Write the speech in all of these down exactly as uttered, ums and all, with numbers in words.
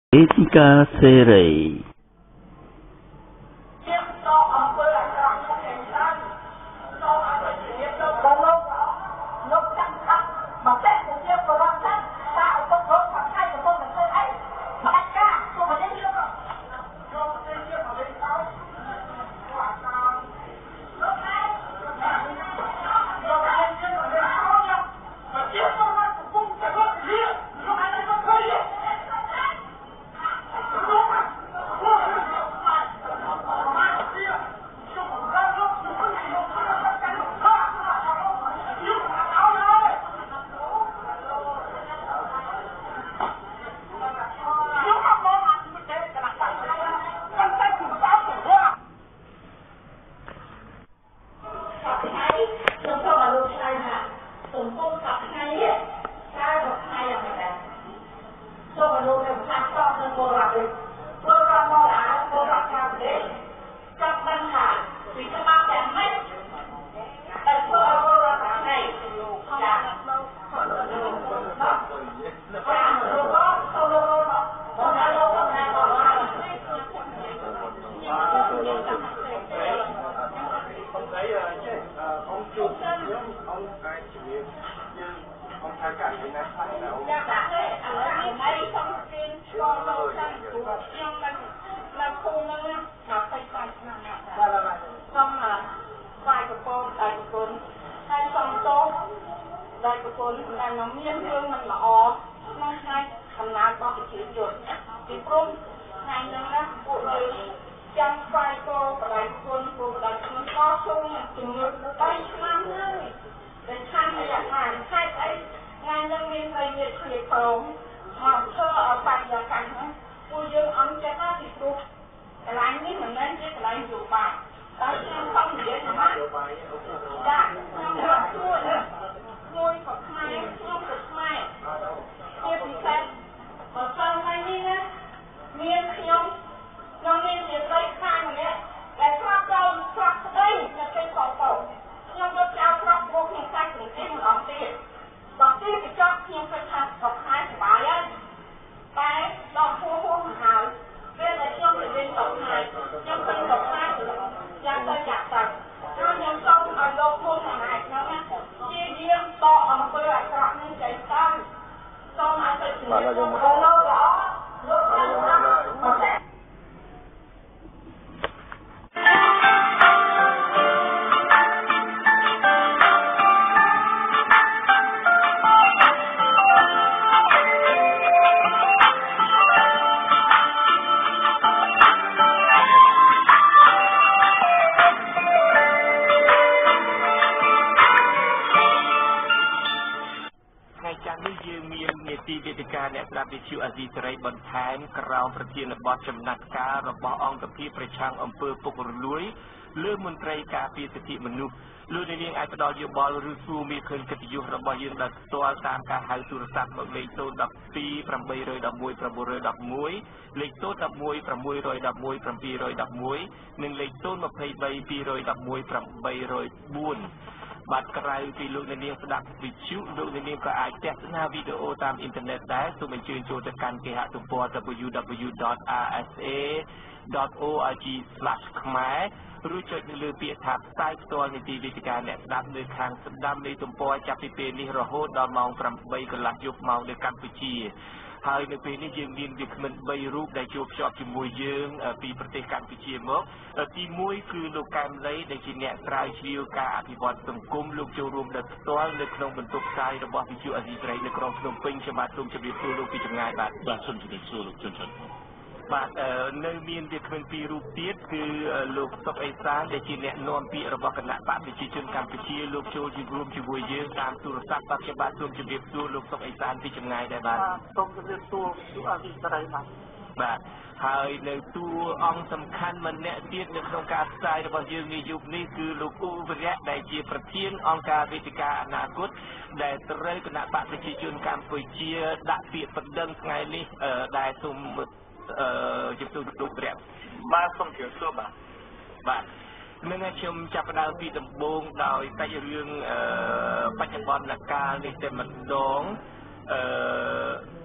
Etika Serai. w w w dot r s a dot org slash ខ្មែរឬចុចនៅលើពាក្យថាផ្សាយផ្ទាល់នីតិវិទ្យាអ្នកស្ដាប់នៅខាងស្ដាំនៃទំព័រចាប់ពីពេលនេះរហូតដល់ម៉ោងប្រាំបីកន្លះយប់ម៉ោងនៅកម្ពុជាហើយនៅពេលនេះយើងមានវាគ្មិនបីរូបដែលជួបភ្ជាប់ជាមួយយើងពីប្រទេសកម្ពុជាមកទីមួយគឺលោកកែមលីដែលជាអ្នកស្រាវជ្រាវការអភិវឌ្ឍសង្គមលោកចូលរួមដោយផ្ទាល់នៅក្នុងបន្ទប់ផ្សាយរបស់វិទ្យុអាស៊ីសេរីនៅក្រុងភ្នំពេញខ្ញុំបាទសូមជម្រាបសួរលោកពីចម្ងាយបាទបាទសូមជម្រាបសួរលោកជនជនបាទនៅមានវាគ្មិនពីររូបទៀតគឺលោកសុកអេសានដែលជាអ្នកនាំពាក្យរបស់គណៈបកប្រជាជនកម្ពុជាលោកចូលជារួមជាមួយយើងតាមទូរស័ព្ទបាទខ្ញុំបាទសូមជម្រាបសួរលោកសុកអេសានពីចម្ងាយដែរបាទសូមជម្រាបសួរលោកអាស៊ីសេរីបាទបាទហើយនៅតួអង្គសំខាន់ម្នាក់ទៀតនៅក្នុងការផ្សាយរបស់យើងនាយប់នេះគឺលោកអ៊ូវរៈដែលជាប្រធានអង្គការវេទិកាអនាគតដែលត្រូវគណៈបកប្រជាជនកម្ពុជាដាក់ពាក្យបណ្ដឹងថ្ងៃនេះដែលសូមអឺជម្រាបសួរលោកព្រះបាទសូមជម្រាបសួរបាទបាទនឹងខ្ញុំចាប់ផ្ដើមពីដំបូងដោយសាច់រឿងអឺបច្ចុប្បន្នកាលនេះតែម្ដងអឺ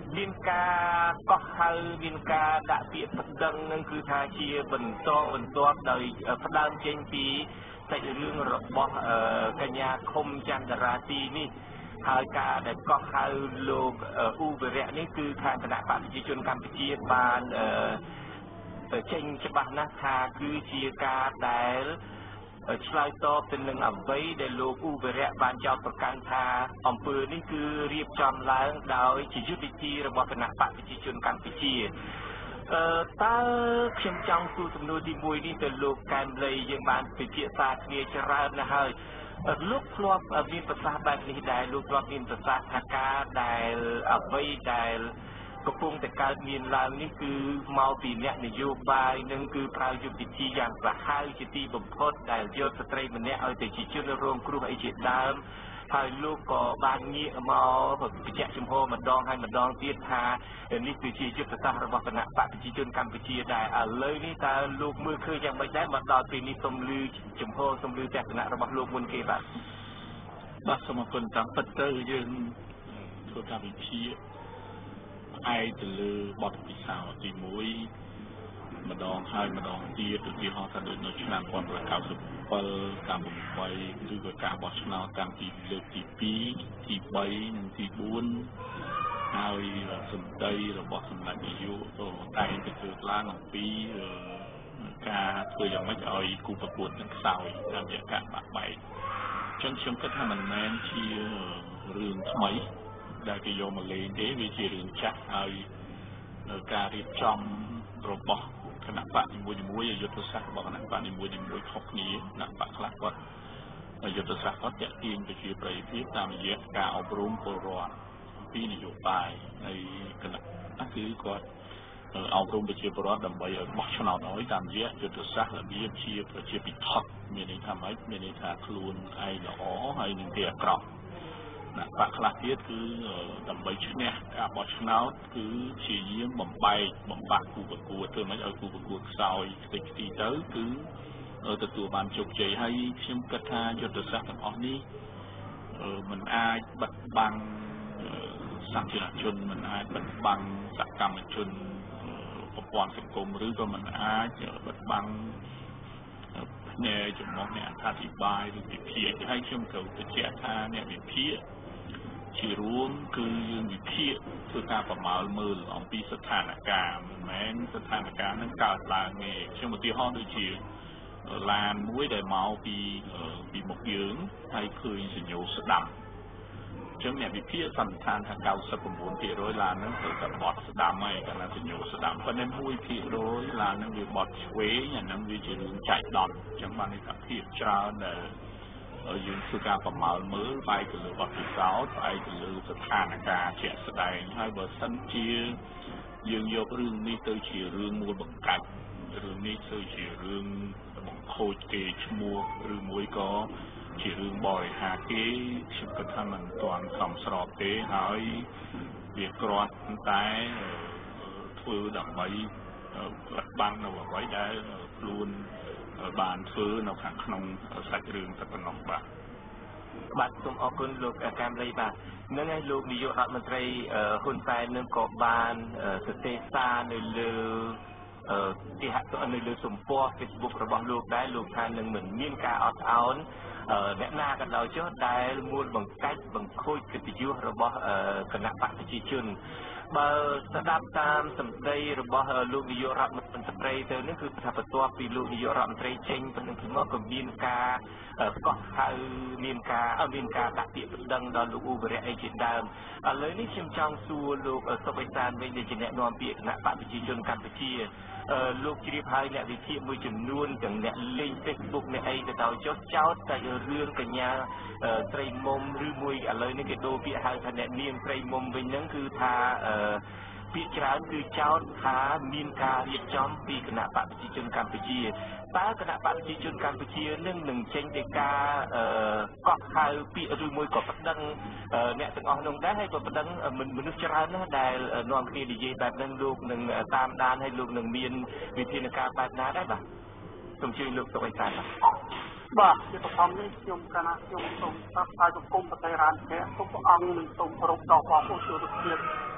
មានការកោះហៅមានការដាក់ពាក្យប្តឹងនឹងគឺថាជាបន្តបន្ទាប់ដោយផ្ដើមចេញពីសាច់រឿងរបស់កញ្ញាឃុំចន្ទរាទីនេះហើយការដែលកោះហៅលោកអ៊ូវរៈនេះគឺខាងគណៈបកប្រជាជនកម្ពុជាបានចេញច្បាស់ណាស់ថាគឺជាការដែលឆ្លើយតបទៅនឹងអ្វីដែលលោកអ៊ូវរៈបានចោទប្រកាន់ថាអំពើនេះគឺរៀបចំឡើងដោយជាយុទ្ធវិធីរបស់គណៈបកប្រជាជនកម្ពុជាអឺតើខ្ញុំចង់សួរសំណួរទីមួយនេះទៅលោកកែមលីយើងបានពិភាក្សាគ្នាច្រើនណាស់ហើយលោកធ្លាប់មានប្រសាសន៍បែបនេះដែរលោកធ្លាប់មានប្រសាសន៍ថាការដែលអ្វីដែលកំពុងតែកើតមានឡើងនេះគឺមកពីអ្នកនយោបាយនឹងគឺប្រើយុទ្ធវិធីយ៉ាងសាហាវជាទីបំផុតដែលយកស្ត្រីម្នាក់ឲ្យទៅជាជនរងគ្រោះអីជាដើមហើយលោកក៏បានងាកមកបញ្ជាក់ចំហម្ដងហើយម្ដងទៀតថានេះគឺជាយុទ្ធសាស្ត្ររបស់គណៈបកប្រជាជនកម្ពុជាដែរឥឡូវនេះតើលោកមើលឃើញយ៉ាងម៉េចដែរមកដល់ពេលនេះសូមលឺចំហសូមលឺទស្សនៈរបស់លោកមុនគេបាទបាទសូមអរគុណតាមពិតទៅយើងធ្វើការវិភាគឯកទៅលើបទពិសោធន៍ទីមួយម្ដងហើយម្ដងទៀតឧទាហរណ៍ថាដូចនៅឆ្នាំmột chín chín bảyកម្ពុជាឬក៏ការបោះឆ្នោតតាំងពីលើកទីពីរទីបីនិងទីបួនហើយសម្ដីរបស់សម្ដេចនាយកក៏តែងតែលើកឡើងអំពីការធ្វើយ៉ាងម៉េចឲ្យគូប្រកួតនឹងខ្សោយតាមរយៈការបាក់បែកអញ្ចឹងខ្ញុំគិតថាមិនមែនជារឿងថ្មីដែលគេយកមកលេងទេវាជារឿងចាស់ហើយការរៀបចំរបស់គណៈបកនីមួយៗយុទ្ធសាស្ត្ររបស់គណៈបកនីមួយៗខុសគ្នាគណៈបកខ្លះគាត់យុទ្ធសាស្ត្រគាត់តាក់ទាញទៅជាប្រយោជន៍តាមរយៈការអប់រំពលរដ្ឋអំពីនយោបាយនៃគណៈគឺគាត់អប់រំប្រជាពលរដ្ឋដើម្បីឲ្យបោះឆ្នោតឲ្យតាមរយៈយុទ្ធសាស្ត្ររបៀបជាប្រជាពិធដ្ឋមានន័យថាម៉េចមានន័យថាខ្លួនឯងល្អហើយនឹងគេអាក្រក់ណាបកខ្លះទៀតគឺដើម្បីឈ្នះការបោះឆ្នោតគឺជាយាមបំបែកបំបាក់គូប្រកួតធ្វើម៉េចឲ្យគូប្រកួតខ្សោយខ្ទេចខ្ទីទៅគឺទទួលបានជោគជ័យហើយខ្ញុំគិតថាយុទ្ធសាស្ត្រទាំងអស់នេះมันអាចបិទបាំងសាធារណជនมันអាចបិទបាំងសកម្មជនប្រព័ន្ធសង្គមឬក៏มันអាចបិទបាំងផ្នែកចំណុចអ្នកអធិប្បាយឬវិភាគហើយខ្ញុំត្រូវបញ្ជាក់ថាអ្នកវិភាគជារួមគឺយើងវិភាគធ្វើការប្រមាលមើលអំពីស្ថានភាពមិនមែនស្ថានភាពនឹងកើតឡើងទេខ្ញុំឧទាហរណ៍ដូចជាឡានមួយដែលមកពីពីមុខយើងហើយឃើញសញ្ញោស្ដាំអញ្ចឹងអ្នកវិភាគសន្និដ្ឋានថា九十九%ឡានហ្នឹងទៅតែបត់ស្ដាំហើយកាលណាសញ្ញោស្ដាំប៉ុន្តែមួយភាគរយឡានហ្នឹងវាបត់ឆ្វេងអាហ្នឹងវាជារឿងចែកដន្យអញ្ចឹងបានន័យថាភាគច្រើនដែលយើងធ្វើការប្រមាលមើលផ្អែកទៅលើបទពិសោធន៍ផ្អែកទៅលើស្ថានភាពជាក់ស្ដែងហើយបើសិនជាយើងយករឿងនេះទៅជារឿងមូលបង្កាច់រឿងនេះទៅជារឿងបង្ខូចគេឈ្មោះឬមួយក៏ជារឿងបរិហាគេខ្ញុំគិតថាมันទាន់សមស្របទេហើយវាគ្រាន់តែធ្វើដើម្បីបិទបាំងនៅអ្វីដែលខ្លួនបានធ្វើនៅខាងក្នុងសាច់រឿងតែប៉ុណ្ណោះបាទបាទសូមអរគុណលោកកែមលីបាទនឹងហើយលោកនាយករដ្ឋមន្ត្រីហ៊ុនសែននឹងក៏បានសរសេរសារនៅលើគេហទំព័រនៅលើទំព័រ Facebook របស់លោកដែរលោកថានឹងមិនមានការអត់ឱនអ្នកណាក៏ដោយចុះដែលមូលបង្កាច់បង្ខូចកិត្តិយសរបស់គណៈបកប្រជាជនបើស្ដាប់តាមសម្ដីរបស់លោកនាយករដ្ឋមន្ត្រីទៅនេះគឺថាបន្ទាប់ពីលោកនាយករដ្ឋមន្ត្រីចេញពីនឹងពីមកក៏មានការកោះហៅមានការមានការដាក់ពាក្យបណ្ដឹងដល់លោកអ៊ូវរៈអីជាដើមឥឡូវនេះខ្ញុំចង់សួរលោកសុកអេសានវិញដែលជាអ្នកនាំពាក្យគណៈបកប្រជាជនកម្ពុជាលោកជ្រាបហើយអ្នកវិភាគមួយចំនួនទាំងអ្នកលេង Facebook អ្នកអីទៅដល់ចុះចោតតែរឿងកញ្ញាត្រីមុំឬមួយឥឡូវនេះគេដូរពាក្យហៅថាអ្នកនាងត្រីមុំវិញហ្នឹងគឺថាពាក្យច្រើនគឺចោទថាមានការរៀបចំពីគណៈបកប្រជាជនកម្ពុជាតើគណៈបកប្រជាជនកម្ពុជានឹងនឹងចេញទៅការកោះហៅពាក្យឬមួយក៏ប្តឹងអ្នកទាំងអស់នោះដែរហើយក៏ប្តឹងមនុស្សច្រើនណាស់ដែលនាំគ្នានិយាយបែបហ្នឹងលោកនឹងតាមដានហើយលោកនឹងមានវិធានការបែបណាដែរបាទសូមជឿលោកសុកអេសានបាទជាបឋមនេះខ្ញុំកណាខ្ញុំសូមស្វាគមន៍ប្រទេសរានភៈសូមព្រះអង្គនឹងសូមគោរពដល់បងប្អូនជនជាតិ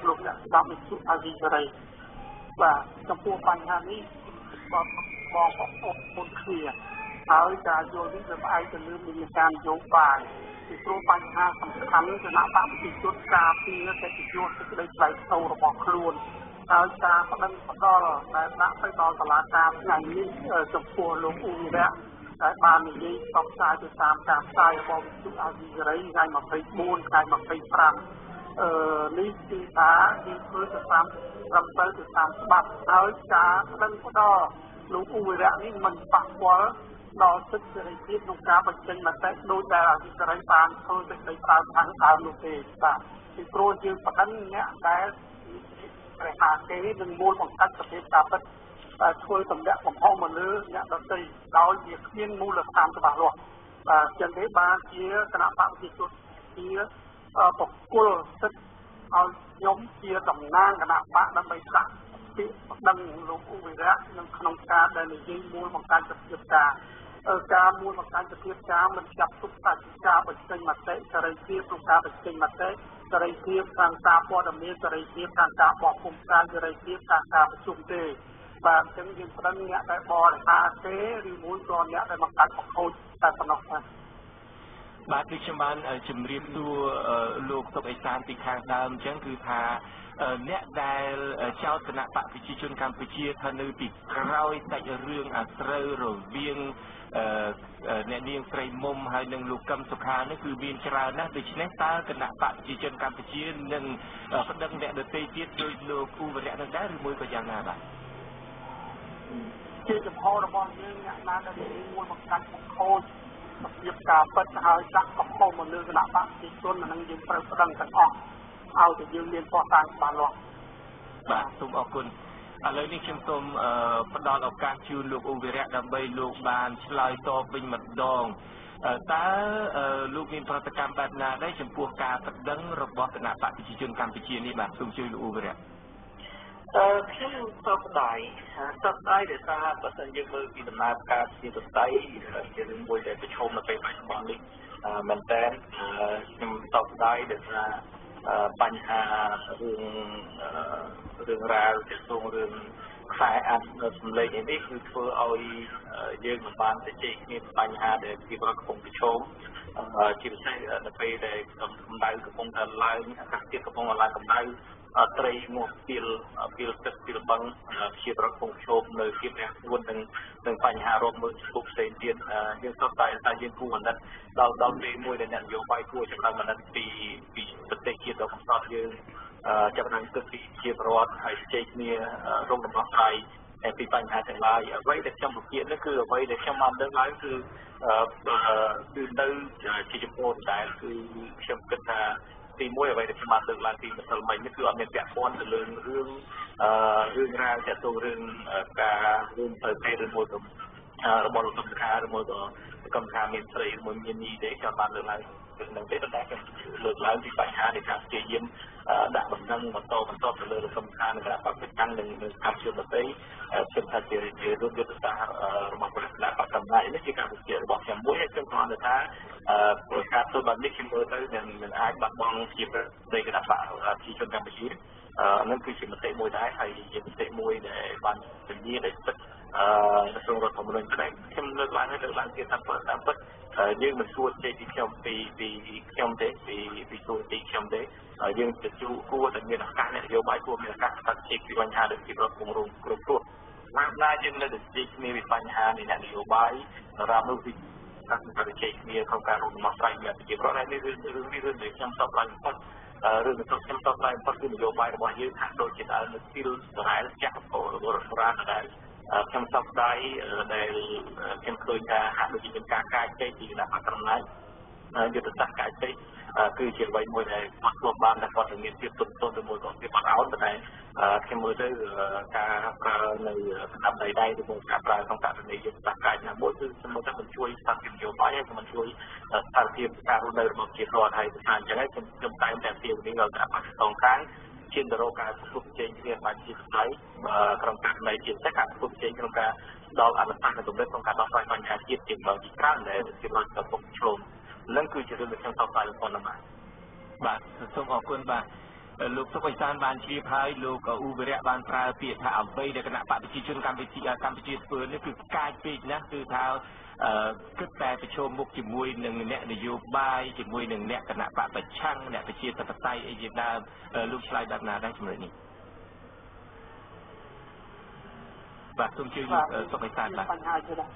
លោកអ្នកស្ដាប់វិទ្យុអាស៊ីសេរីបាទចំពោះបញ្ហានេះបងបងប្អូនមុនគ្នាហើយការយល់នេះវាផ្អែកទៅលើមានការនយោបាយពីព្រោះបញ្ហាសំខាន់គណៈបព្វជិជនការពារកិត្តិយសសេចក្តីថ្លៃថ្នូររបស់ខ្លួនហើយការបដិបត្តិដែលដាក់ទៅដល់តុលាការថ្ងៃនេះចំពោះលោកអ៊ូវីរៈដែលបាននិយាយផ្សព្វផ្សាយទៅតាមការផ្សាយរបស់វិទ្យុអាស៊ីសេរីថ្ងៃម្ភៃបួនខែម្ភៃប្រាំអឺនេះគឺថាគឺធ្វើទៅតាមត្រឹមត្រូវទៅតាមច្បាប់ហើយការបដិបត្តិលោកអ៊ូវីរៈនេះមិនប៉ះពាល់ដល់សិទ្ធិសេរីភាពក្នុងការបញ្ចេញមតិដោយដែលអាស៊ីសេរីបានធ្វើសេចក្តីប្រើខាងដើមនោះទេបាទពីព្រោះយើងបដិអ្នកដែលព្រះហាគេនឹងមូលបង្កាត់សភាពការពិតតែធ្វើសម្ដែងកំហុសមកលើអ្នកដទៃដោយវាគ្មានមូលដ្ឋានច្បាស់លាស់បាទចឹងទេបានជាគណៈបព្វជិជនជាបកគលសិទ្ធិឲ្យខ្ញុំជាតំណាងគណៈបកដើម្បីដាក់ពាក្យប្តឹងលោកអ៊ូវីរៈនៅក្នុងការដែលនិយាយមូលបង្កាត់សភាពការការមូលបង្កាត់សភាពការមិនចាប់ទុកតែការបញ្ចេញមតិសេរីភាពក្នុងការបញ្ចេញមតិសេរីភាពខាងការព័ត៌មានសេរីភាពខាងការបោះពុម្ពការសេរីភាពខាងការប្រជុំទេបាទអញ្ចឹងយើងប្តឹងអ្នកដែលបរិហាទេឬមួយក៏អ្នកដែលបង្កើតបង្ខូចតែប៉ុណ្ណោះបាទបាទដូចខ្ញុំបានជម្រាបសួរលោកសុកអេសានពីខាងដើមអញ្ចឹងគឺថាអ្នកដែលចោទគណៈបព្វជិជនកម្ពុជាថានៅពីក្រោយសាច់រឿងអាស្រូវរវាងអ្នកនាងស្រីមុំហើយនិងលោកកឹមសុខានេះគឺមានច្រើនណាស់ដូច្នេះតើគណៈបព្វជិជនកម្ពុជានឹងប្តឹងអ្នកដទៃទៀតដោយលោកអ៊ូវីរៈនឹងដែរឬមួយក៏យ៉ាងណាបាទជាចំហរបស់យើងអ្នកណាដែលនិយាយមួយបង្កាច់បង្ខូចសភាពការពិតហើយដាក់កំហុសមកលើគណៈបព្វជិជននឹងយើងត្រូវប្តឹងទាំងអស់ឲ្យតែយើងមានព័ត៌មានបានលាស់បាទសូមអរគុណឥឡូវនេះខ្ញុំសូមផ្ដល់ឱកាសជូនលោកអ៊ូវីរៈដើម្បីលោកបានឆ្លើយតបវិញម្ដងតើលោកមានប្រតិកម្មបែបណាដែរចំពោះការប្តឹងរបស់គណៈបព្វជិជនកម្ពុជានេះបាទសូមជួយលោកអ៊ូវីរៈអឺខ្ញុំសោកស្ដាយសោកស្ដាយដែលថាបើសិនយើងមើលពីដំណើរការជាទស្សនវិជ្ជារឿងមួយដែលប្រឈមនៅពេលបច្ចុប្បន្ននេះមែនតើខ្ញុំសោកស្ដាយដែលថាបញ្ហារឿងរឿងរ៉ាវទាក់ទងរឿងខ្សែអាត់សម្លេងនេះគឺធ្វើឲ្យយើងមិនបានទៅជែកគ្នាបញ្ហាដែលជាប្រកំពុងប្រឈមជាពិសេសនៅពេលដែលកម្ដៅកំពុងតែឡើងអាកាសធាតុកំពុងតែឡើងកម្ដៅត្រីមកពីលពីលទឹកពីលបឹងជាប្រកំពុងប្រឈមនៅភាពរាំងស្ងួននិងនឹងបញ្ហារោគមើលឈប់ផ្សេងទៀតយើងសោកតែតែយើងគួរអាណិតដល់ដល់ពេលមួយដែលអ្នកនយោបាយគួរចាប់ដល់អាណិតពីពីប្រទេសជាតិរបស់កំសត់យើងចាប់ដល់ទឹកពីជាប្រវត្តិហើយជ័យគ្នារងដំណោះស្រាយពីបញ្ហាទាំងឡាយអ្វីដែលខ្ញុំប្រកាសនេះគឺអ្វីដែលខ្ញុំបានលើកឡើងគឺគឺនៅជាចំពោះដែលគឺខ្ញុំគិតថាទីមួយអ្វីដែលខ្ញុំបានលើកឡើងពីម្សិលមិញនេះគឺអត់មានពាក់ព័ន្ធទៅលើរឿងអឺរឿងរ៉ាវទាក់ទងរឿងការរួមទៅពេលឬមួយក៏របស់លោកកម្មការឬមួយក៏កម្មការមានស្រីឬមួយមាននីទេខ្ញុំបានលើកឡើងនឹងទេប៉ុន្តែខ្ញុំលើកឡើងពីបញ្ហានៃការព្យាយាមដាក់បណ្ដឹងបន្តបន្តទៅលើលោកកម្មការនិងការបព្វជិជននិងកម្មជាប្រទេសខ្ញុំថាជាជាយុទ្ធសាស្ត្ររបស់ពលរដ្ឋបកកម្ពុជានេះជាការវិភាគរបស់ខ្ញុំមួយហើយខ្ញុំគ្រាន់តែថាប្រកាសទៅបាត់នេះខ្ញុំមើលទៅមិនអាចបាត់បង់ជាប្រទេសគណៈបកប្រជាជនកម្ពុជាហ្នឹងគឺជាមតិមួយដែរហើយជាមតិមួយដែលបានជំនាញដែលពិតអឺក្នុងរដ្ឋធម្មនុញ្ញដែរខ្ញុំលើកឡើងហើយលើកឡើងទៀតថាបើតាមពិតយើងមិនសួរចេញពីខ្ញុំពីពីខ្ញុំទេពីពីសួរទីខ្ញុំទេយើងទៅជួគួរតែមានឱកាសនយោបាយគួរមានឱកាសស្ដាប់ជែកពីបញ្ហាដែលជាប្រព័ន្ធរួមគ្រប់គ្រងណាស់ណាយើងនៅតែជែកគ្នាពីបញ្ហានៃនយោបាយសម្រាប់នោះពីការសម្រេចជ័យគ្នាក្នុងការរួមមកស្រាយមានប្រជាប្រដ្ឋហើយនេះរឿងរឿងនេះរឿងដែលខ្ញុំសោកស្ដាយបំផុតរឿងដែលខ្ញុំសោកស្ដាយបំផុតគឺនយោបាយរបស់យើងថាដូចជាដើរនៅពីលសម្រាប់ចាស់ពលរដ្ឋបុរាណដែរខ្ញុំសោកស្ដាយដែលខ្ញុំឃើញថាហាក់ដូចជាមានការកាយចេញពីគណៈបកក្រណាយយុទ្ធសាស្ត្រកាយចេញគឺជាអ្វីមួយដែលគាត់ធ្លាប់បានតែគាត់មានភាពទន់ទន់ទៅមួយក៏ភាពអត់អោនប៉ុន្តែខ្ញុំមើលទៅការប្រើនៅស្ដាប់ដៃដៃទៅមួយការប្រើក្នុងករណីយុទ្ធសាស្ត្រកាយណាមួយគឺខ្ញុំមើលទៅមិនជួយស្ថានភាពនយោបាយហើយក៏មិនជួយស្ថានភាពការរស់នៅរបស់ប្រជាពលរដ្ឋហើយថាអញ្ចឹងហើយខ្ញុំខ្ញុំតែងតែពីនេះដល់ការបច្ចុប្បន្នខាងជាទៅរកការប្រគល់ជែងគ្នាបានជាស្ដីក្រុមករណីជាតែការប្រគល់ជែងក្នុងការដល់អនុសាសន៍និងកម្រិតក្នុងការដោះស្រាយបញ្ហាជាតិជាបន្តជាច្រើនដែលជាបានកំពុងឆ្លងនឹងគឺជារឿងដែលខ្ញុំសោកស្ដាយបំផុតណាស់បាទសូមអរគុណបាទលោកសុកអេសានបានជ្រាបហើយលោកអ៊ូវិរៈបានប្រើពាក្យថាអ្វីដែលគណៈបកប្រជាជនកម្ពុជាកម្ពុជាធ្វើនេះគឺកាចពេកណាស់គឺថាគិតតែប្រឈមមុខជាមួយនឹងអ្នកនយោបាយជាមួយនឹងអ្នកគណៈបកប្រឆាំងអ្នកប្រជាធិបតេយ្យអីជាដើមលោកឆ្លើយបែបណាដែរចំណុចនេះបាទសូមជឿលោកសុកអេសានបាទបញ្ហាជាដែរ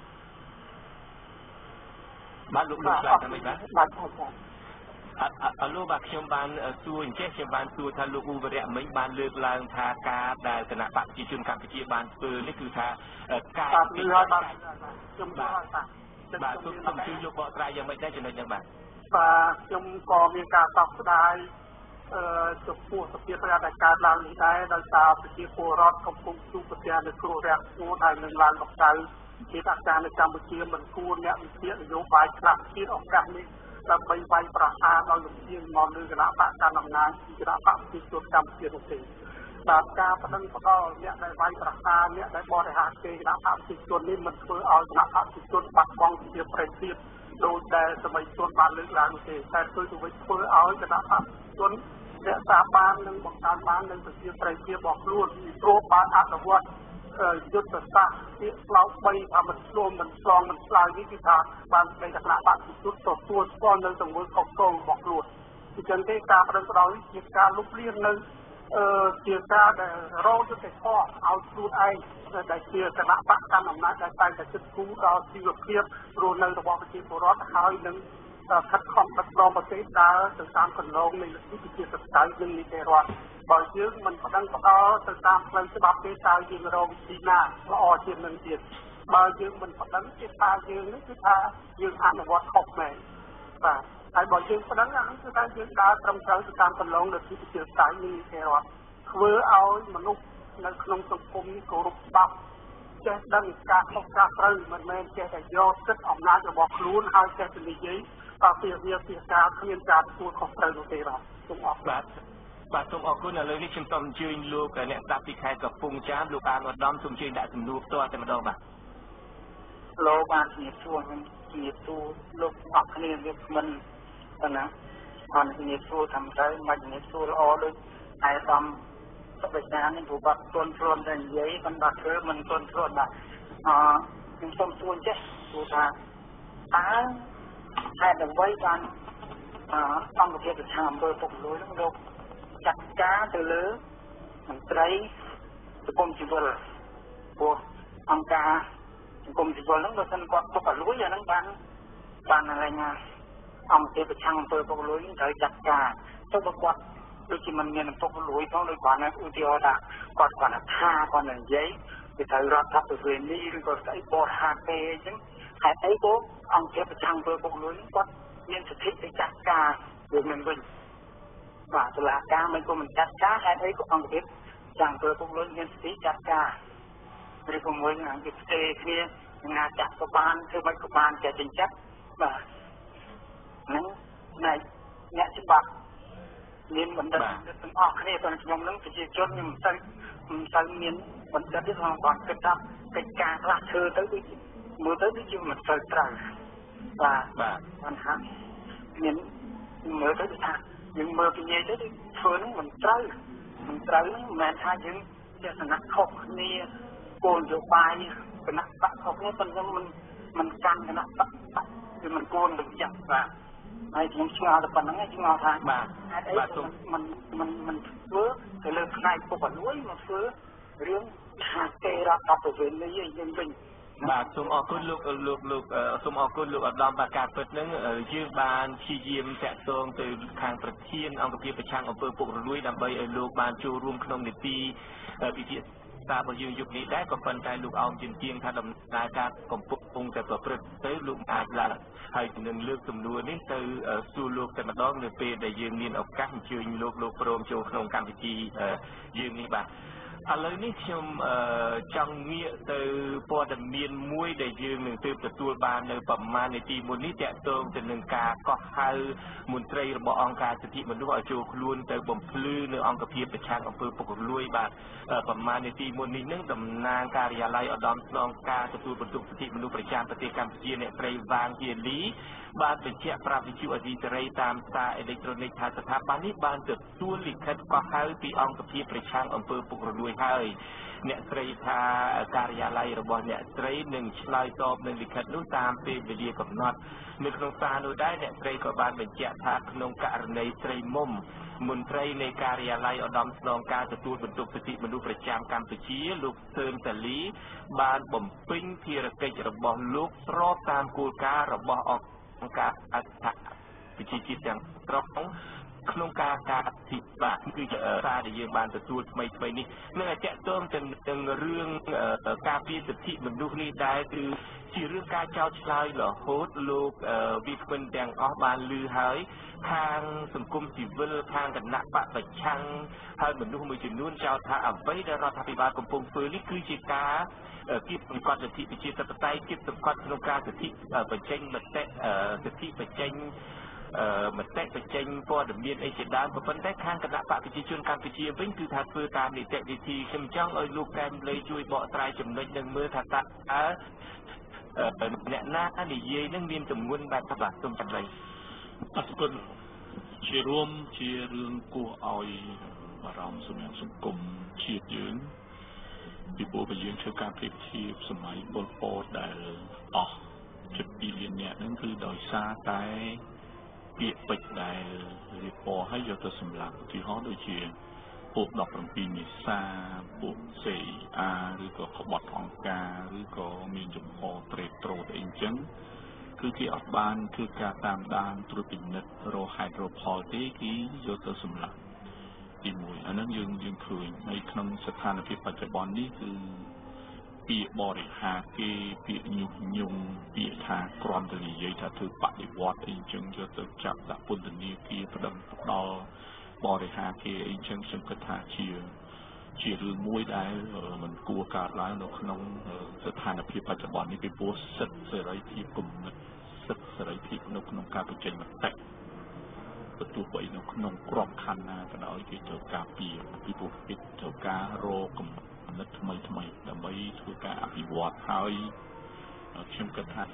បាទលោកលោកឆ្លើយថាម៉េចបាទបាទអឡូបាទខ្ញុំបានសួរអញ្ចេះខ្ញុំបានសួរថាលោកអ៊ូវរៈមិញបានលើកឡើងថាការដែលគណៈបកប្រជាជនកម្ពុជាបានធ្វើនេះគឺថាការពីហើយបាទខ្ញុំបាទបាទសូមសូមជួយលោកបកស្រាយយ៉ាងម៉េចដែរចំណុចហ្នឹងបាទបាទខ្ញុំក៏មានការសោកស្ដាយអឺចំពោះសភាពការដែលកើតឡើងនេះដែរដោយសារប្រជាពលរដ្ឋកំពុងជួបប្រទះនូវគ្រោះរាំងស្ងួតហើយនឹងឡើងកម្ដៅជាអាការនៅកម្ពុជាមិនគួរអ្នកវិភាគនយោបាយខ្លះទៀតឱកាសនេះដើម្បីវាយប្រហារដោយលំអៀងមកលើគណៈបកកណ្ដាលអំណាចគណៈបកប្រជាជនកម្ពុជានោះទេបាទការបដិងផ្ដាល់អ្នកដែលវាយប្រហារអ្នកដែលបរិហាគេគណៈបកប្រជាជននេះមិនធ្វើឲ្យគណៈបកប្រជាជនបាត់បង់ជាប្រតិបត្តិដោយដែលសម័យជនបានលើកឡើងទេតែធ្វើទៅវិញធ្វើឲ្យគណៈបកប្រជាជនរក្សាបាននិងបង្កើនបាននៅប្រជាប្រិយភាពរបស់ខ្លួនព្រោះបានអនុវត្តយុទ្ធសាស្ត្រជាផ្លោកបីថាមិនឆ្លងមិនឆ្លងមិនឆ្លើយនេះគឺថាបាននៃគណៈបកប្រជាជនទទួលស្គាល់នៅទង្វើខុសខើរបស់ខ្លួនអញ្ចឹងទេការបដិងផ្ដាល់នេះជាការលុបលាងនៅអឺជាការដែលរោយុទ្ធសាស្ត្រឲ្យខ្លួនឯងដែលជាគណៈបកកាន់អំណាចដែលតែងតែគិតគូរដល់ជីវភាពរស់នៅរបស់ប្រជាពលរដ្ឋហើយនឹងខិតខំដឹកនាំប្រទេសដើរទៅតាមកន្លងនៃលទ្ធិប្រជាធិបតេយ្យនិងនីតិរដ្ឋបើយើងមិនបដិងផ្ដាល់ទៅតាមផ្លូវច្បាប់ទេតើយើងរកវិធីណាល្អជាងនឹងទៀតបើយើងមិនបដិងទេថាយើងនេះគឺថាយើងអនុវត្តខុសមែនបាទហើយបើយើងបដិងអានោះគឺថាយើងដើរត្រឹមត្រូវទៅតាមកន្លងលទ្ធិប្រជាធិបតេយ្យនិងនីតិរដ្ឋធ្វើឲ្យមនុស្សនៅក្នុងសង្គមនេះគោរពច្បាប់ចេះដឹងការខុសការត្រូវមិនមែនចេះតែយកសិទ្ធិអំណាចរបស់ខ្លួនហើយចេះតែនិយាយបាទពីវាពីការគ្មានការទទួលខុសត្រូវនោះទេបាទសូមអរគុណបាទបាទសូមអរគុណឥឡូវនេះខ្ញុំសូមអញ្ជើញលោកអ្នកស្ដាប់ពីខេត្តកំពង់ចាមលោកអានឧត្តមសូមអញ្ជើញដាក់សំណួរផ្ទាល់តែម្ដងបាទលោកបានជំរាបសួរខ្ញុំជំរាបសួរលោកអរគ្នាវាមិនណាបានជំរាបសួរតាមទៅមិនជំរាបសួរល្អដូចឯកឧត្តមសុបិតានេះព្រោះបាត់ទន់ធ្លាន់តែនិយាយមិនបាត់ធ្វើមិនទន់ធ្លាន់បាទអខ្ញុំសូមសួរចេះព្រោះថាតើហេតុអ្វីបានអង្គភាពប្រឆាំងអំពើពុករលួយនោះលោកចាត់ការទៅលើមន្ត្រីសង្គមស៊ីវិលព្រោះអង្គការសង្គមស៊ីវិលហ្នឹងបើមិនគាត់ពុករលួយអាហ្នឹងបានបានរញ្ញាអង្គភាពប្រឆាំងអំពើពុករលួយនឹងត្រូវចាត់ការទៅបើគាត់ដូចជាមិនមានពុករលួយផងដូចគាត់ណាឧទាហរណ៍ថាគាត់គាត់ថាគាត់និយាយពីត្រូវរដ្ឋបវេនីឬក៏ស្អីបរិហាទេអញ្ចឹងហេតុអីក៏អង្គភាពប្រឆាំងអំពើពុករលួយគាត់មានសិទ្ធិទៅចាត់ការវាមិនវិញបាទតុលាការមិនក៏មិនចាត់ការហេតុអីក៏អង្គភាពចាំងអំពើពុករលួយមានសិទ្ធិចាត់ការឬក៏មួយអង្គភាពផ្សេងគ្នាណាចាត់ក៏បានធ្វើមិនក៏បានតែចិញ្ចឹមបាទហ្នឹងណែអ្នកច្បាប់មានបណ្ឌិតទាំងអស់គ្នាទាំងខ្ញុំនឹងប្រជាជនខ្ញុំមិនទៅមិនទៅមានបណ្ឌិតទេផងគាត់គិតថាកិច្ចការខ្លះធ្វើទៅដូចមើលទៅដូចជាមិនទៅត្រូវបាទបាទបានហាក់មានមើលទៅថាយើងមើលពីនិយាយទៅធ្វើនឹងមិនត្រូវមិនត្រូវហ្នឹងមិនមែនថាយើងជាឋានៈខុសគ្នាគោលនយោបាយគណៈបកខុសគ្នាប៉ុន្តែមិនមិនកាន់គណៈបកគឺមិនគួរនឹងចាត់បាទហើយខ្ញុំឆ្ងល់តែប៉ុណ្្នឹងឯងឆ្ងល់ថាបាទបាទមិនមិនមិនធ្វើទៅលើផ្នែកពុករលួយមកធ្វើរឿងថាគេរដ្ឋបវេនីយើងវិញបាទសូមអរគុណលោកលោកលោកសូមអរគុណលោកឧត្តមបាទការពិតហ្នឹងយើងបានព្យាយាមតាក់ទងទៅខាងប្រធានអង្គភាពប្រឆាំងអំពើពុករលួយដើម្បីឲ្យលោកបានចូលរួមក្នុងនីតិវិភាគសាររបស់យើងយុគនេះដែរក៏ប៉ុន្តែលោកអោមជាទៀងថាដំណើរការកំពុងតែប្រព្រឹត្តទៅលោកអាចឡើងហើយនឹងលើកសំណួរនេះទៅសួរលោកតែម្ដងនៅពេលដែលយើងមានឱកាសអញ្ជើញលោកលោកព្រមចូលក្នុងកម្មវិធីយើងនេះបាទឥឡូវនេះខ្ញុំចង់ងាកទៅព័ត៌មានមួយដែលយើងនឹងទើបទទួលបាននៅប្រមាណនាទីមុននេះទាក់ទងទៅនឹងការកោះហៅមន្ត្រីរបស់អង្គការសិទ្ធិមនុស្សឲ្យចូលខ្លួនទៅបំភ្លឺនៅអង្គភាពប្រឆាំងអំពើពុករលួយបាទប្រមាណនាទីមុននេះនឹងតំណាងការិយាល័យឧត្តមស្នងការទទួលបន្ទុកសិទ្ធិមនុស្សប្រចាំប្រទេសកម្ពុជាអ្នកស្រីវ៉ាងហៀលីបានបញ្ជាក់ប្រាប់វិទ្យុអេស៊ីសេរីតាមសារអេឡិចត្រូនិកថាស្ថាប័ននេះបានទទួលលិខិតកោះហៅពីអង្គភាពប្រឆាំងអំពើពុករលួយហើយអ្នកស្រីថាការិយាល័យរបស់អ្នកស្រីនឹងឆ្លើយតបនឹងលិខិតនោះតាមពេលវេលាកំណត់នៅក្នុងសារនោះដែរអ្នកស្រីក៏បានបញ្ជាក់ថាក្នុងករណីស្រីមុំមន្ត្រីនៃការិយាល័យឧត្តមស្នងការទទួលបន្ទុកសិទ្ធិមនុស្សប្រចាំកម្ពុជាលោកសឿនតាលីបានបំពេញភារកិច្ចរបស់លោកស្របតាមគោលការណ៍របស់អង្គការអន្តរជាតិទាំងស្រុងក្នុងការការអធិបាទគឺជាសារដែលយើងបានទទួលថ្មីថ្មីនេះនឹងឲ្យតាក់ទងទៅនឹងរឿងការពារសិទ្ធិមនុស្សនេះដែរគឺជារឿងការចោទឆ្លើយរហូតលោកវិក្កាមទាំងអស់បានលឺហើយខាងសង្គមស៊ីវិលខាងគណៈបកប្រឆាំងហើយមនុស្សមួយចំនួនចោទថាអ្វីដែលរដ្ឋាភិបាលកំពុងធ្វើនេះគឺជាការគៀបសង្កត់សិទ្ធិប្រជាធិបតេយ្យគៀបសង្កត់ក្នុងការសិទ្ធិបញ្ចេញមតិសិទ្ធិបញ្ចេញមតិបញ្ចេញព័ត៌មានអីជាដើមប៉ុន្តែខាងគណៈបកប្រជាជនកម្ពុជាវិញគឺថាធ្វើតាមនីតិវិធីខ្ញុំចង់ឲ្យលោកកែមលីជួយបកស្រាយចំណុចនឹងមើលថាតើអ្នកណានិយាយនឹងមានទម្ងន់បែបបាទសូមចម្លើយអរគុណជារួមជារឿងគួរឲ្យបារម្ភសម្រាប់សង្គមជាតិយើងពីព្រោះបើយើងធ្វើការប្រៀបធៀបសម័យប៉ុលពតដែលអស់ជិតពីរលានអ្នកហ្នឹងគឺដោយសារតែពាក្យពេចន៍ដែលរៀបពណ៌ឲ្យយកទៅសម្លាប់ឧទាហរណ៍ដូចជាពួកដប់ប្រាំពីរមេសាពួក C R ឬក៏ក្បត់អង្គការឬក៏មានចំហត្រេតត្រោតអីអញ្ចឹងគឺគេអត់បានធ្វើការតាមដានត្រួតពិនិត្យរកហេតុរកផលទេគេយកទៅសម្លាប់ទីមួយអាហ្នឹងយើងយើងឃើញហើយក្នុងស្ថានភាពបច្ចុប្បន្ននេះគឺពាក្យបរិហាគេពាក្យញុះញង់ពាក្យថាគ្រាន់តែនិយាយថាធ្វើបដិវត្តអីចឹងយកទៅចាប់ដាក់ពន្ធនាគារផ្ដឹងផ្ដល់បរិហាគេអីចឹងខ្ញុំគិតថាជាជារឿងមួយដែលមិនគួរកើតឡើងនៅក្នុងស្ថានភាពបច្ចុប្បន្ននេះពីព្រោះសិទ្ធិសេរីភាពគំនិតសិទ្ធិសេរីភាពនៅក្នុងការបញ្ចេញមតិបើទោះបីនៅក្នុងក្របខ័ណ្ឌណាក៏ដោយគេត្រូវការពីពីព្រោះគេត្រូវការរកគំនិតថ្មីថ្មីដើម្បីធ្វើការអភិវឌ្ឍហើយខ្ញុំគិតថា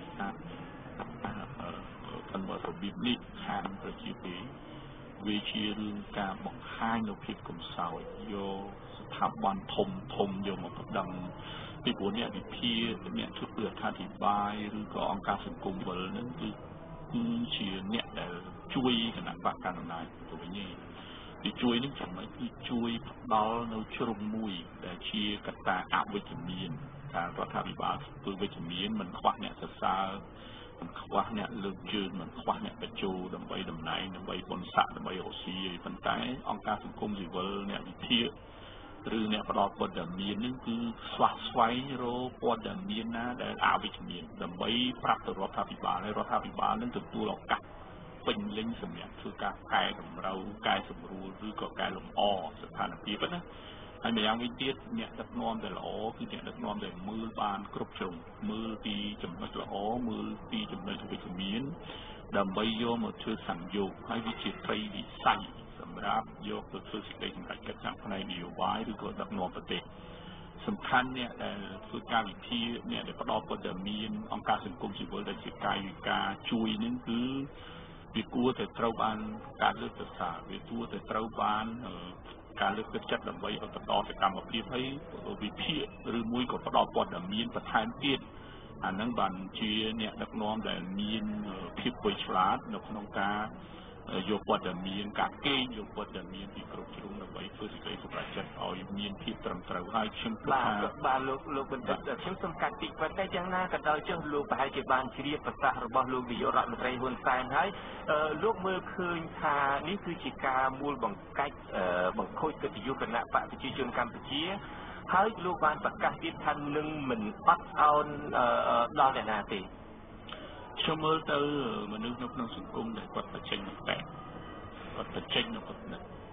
អនុវត្តរបៀបនេះខាងប្រជាពលរដ្ឋវាជារឿងការបង្ហាញនូវភាពកំសោយយកស្ថាប័នធំធំយកមកប្តឹងពីព្រោះអ្នកវិភាគអ្នកធ្វើអត្ថាធិប្បាយឬក៏អង្គការសង្គមវិលហ្នឹងគឺគឺជាអ្នកដែលជួយគណៈបកកណ្ដាលទៅវិញទីជួយនឹងចំណុចគឺជួយផ្ដល់នៅជ្រុងមួយដែលជាកត្តាអវិជ្ជមានថារដ្ឋាភិបាលធ្វើវិជ្ជមានមិនខ្វះអ្នកសរសើរមិនខ្វះអ្នកលើកជើងមិនខ្វះអ្នកបញ្ជូដើម្បីតំណែងដើម្បីបុណ្យស័ក្តិដើម្បីរស់ស៊ីប៉ុន្តែអង្គការសង្គមស៊ីវិលអ្នកវិភាគឬអ្នកផ្ដល់ព័ត៌មាននឹងគឺស្វះស្វែងរកព័ត៌មានណាដែលអវិជ្ជមានដើម្បីប្រាប់ទៅរដ្ឋាភិបាលហើយរដ្ឋាភិបាលនឹងទទួលឱកាសពេញលេញសម្រាប់ធ្វើការកែតម្រូវកែសម្រួលឬក៏កែលម្អស្ថានភាពណាហើយម្យ៉ាងវិញទៀតអ្នកដឹកនាំដែលល្អគឺអ្នកដឹកនាំដែលមើលបានគ្រប់ជ្រុងមើលពីចំណុចល្អមើលពីចំណុចវិជ្ជមានដើម្បីយកមកធ្វើសង្យោគហើយវាជាត្រីវិស័យសម្រាប់យកទៅធ្វើសេចក្តីសម្រេចចិត្តខាងផ្នែកនយោបាយឬក៏ដឹកនាំប្រទេសសំខាន់អ្នកដែលធ្វើការវិភាគអ្នកដែលផ្ដល់ព័ត៌មានអង្គការសង្គមស៊ីវិលដែលជាកាយវិការជួយនឹងគឺវាគួរតែត្រូវបានការលើកទឹកសាវាគួរតែត្រូវបានការលើកទឹកចិត្តដើម្បីឲ្យបន្តសកម្មភាពឲ្យវិភាគឬមួយក៏ផ្ដល់ព័ត៌មានបន្ថែមទៀតអានឹងបានជាអ្នកដឹកនាំដែលមានភាពវៃឆ្លាតនៅក្នុងការយកព័ត៌មានការកេងយកព័ត៌មានពីគ្រប់ជ្រុងដើម្បីធ្វើសេចក្តីសម្រេចចិត្តឲ្យមានភាពត្រឹមត្រូវហើយខ្ញុំគិតថាបាទលោកលោកបណ្ឌិតខ្ញុំសូមកាត់តិចប៉ុន្តែយ៉ាងណាក៏ដោយចុះលោកប្រហែលជាបានជ្រាបប្រសាសន៍របស់លោកនាយករដ្ឋមន្ត្រីហ៊ុនសែនហើយលោកមើលឃើញថានេះគឺជាការមូលបង្កាច់បង្ខូចកិត្តិយសគណៈបកប្រជាជនកម្ពុជាហើយលោកបានប្រកាសទៀតថានឹងមិនអត់ឱនដល់អ្នកណាទេខ្ញុំមើលទៅមនុស្សនៅក្នុងសង្គមដែលគាត់បញ្ចេញមតិគាត់បញ្ចេញនៅគំនិត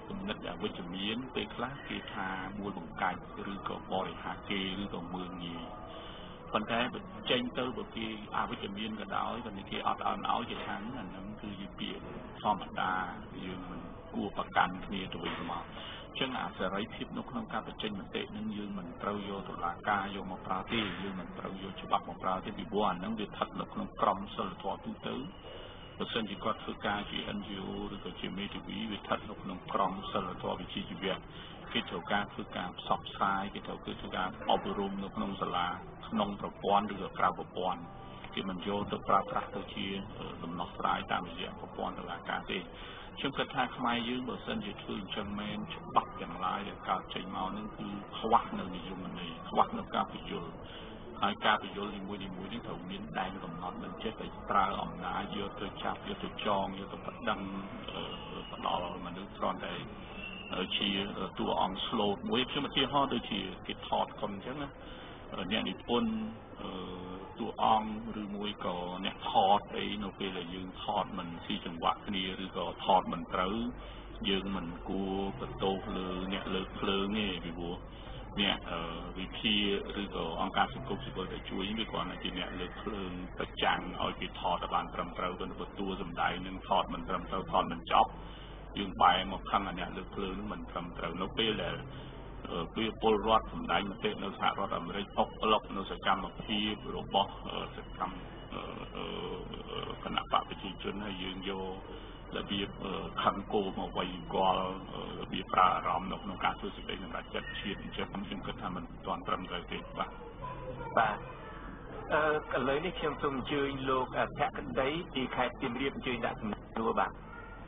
គំនិតអវិជ្ជមានពេលខ្លះគេថាមួយបង្កាច់ឬក៏បរិហាគេឬក៏មើងងាយប៉ុន្តែបើចេញទៅបើគេអវិជ្ជមានក៏ដោយក៏គេអត់ឲ្យឲ្យគេថាអាហ្នឹងគឺជាពាក្យធម្មតាយើងមិនគួរប្រកាន់គ្នាទៅវិញទៅមកចឹងអាសេរីភាពនៅក្នុងការបញ្ចេញមតិនឹងយើងមិនត្រូវយកតុលាការយកមកប្រើទេយើងមិនត្រូវយកច្បាប់មកប្រើទេពីព្រោះអាហ្នឹងវាស្ថិតនៅក្នុងក្រមសីលធម៌ទូទៅបើសិនជាគាត់ធ្វើការជា N G O ឬក៏ជាមេធាវីវាស្ថិតនៅក្នុងក្រមសីលធម៌វិជ្ជាជីវៈគេត្រូវការធ្វើការផ្សព្វផ្សាយគេត្រូវធ្វើការអប់រំនៅក្នុងសាលាក្នុងប្រព័ន្ធឬក៏ក្រៅប្រព័ន្ធគេមិនយកទៅប្រើប្រាស់ទៅជាដំណោះស្រាយតាមរយៈប្រព័ន្ធតុលាការទេខ្ញុំគិតថាខ្មែរយើងបើសិនជាធ្វើអញ្ចឹងមែនច្បាប់ទាំងឡាយដែលកើតចេញមកនឹងគឺខ្វះនៅនិយមន័យខ្វះនៅការពយល់ហើយការពយល់នីមួយៗនេះត្រូវមានដែនកំណត់មិនចេះតែប្រើអំណាចយកទៅចាប់យកទៅចងយកទៅបដិងផ្ដល់មនុស្សគ្រាន់តែជាតួអង្គ slot មួយខ្ញុំឧទាហរណ៍ដូចជាគេថតកុំអញ្ចឹងណាអ្នកនិពន្ធតួអង្គឬមួយក៏អ្នកថតអីនៅពេលដែលយើងថតមិនស៊ីចង្វាក់គ្នាឬក៏ថតមិនត្រូវយើងមិនគួរបន្ទោសលើអ្នកលើកភ្លើងទេពីព្រោះអ្នកវិភាឬក៏អង្គការសង្គមស៊ីវិលដែលជួយវាគ្រាន់តែជាអ្នកលើកភ្លើងប្រចាំងឲ្យគេថតឲ្យបានត្រឹមត្រូវទៅបើតួសម្ដែងនឹងថតមិនត្រឹមត្រូវថតមិនចប់យើងបែរមកខឹងអ្នកលើកភ្លើងនឹងមិនត្រឹមត្រូវនៅពេលដែលពេលពលរដ្ឋសម្ដែងមតិនៅសហរដ្ឋអាមេរិកអុកប្លុកនៅសកម្មភាពរបស់សកម្មគណៈបកប្រជាជនហើយយើងយករបៀបខឹងគោមកវាយគាល់របៀបប្រើអារម្មណ៍នៅក្នុងការធ្វើសេចក្តីសម្រេចចិត្តជាតិអញ្ចឹងខ្ញុំគិតថាមិនទាន់ត្រឹមត្រូវទេបាទបាទអឺឥឡូវនេះខ្ញុំសូមអញ្ជើញលោកភក្តីពីខេត្តសៀមរាបអញ្ជើញដាក់សំណួរបាទ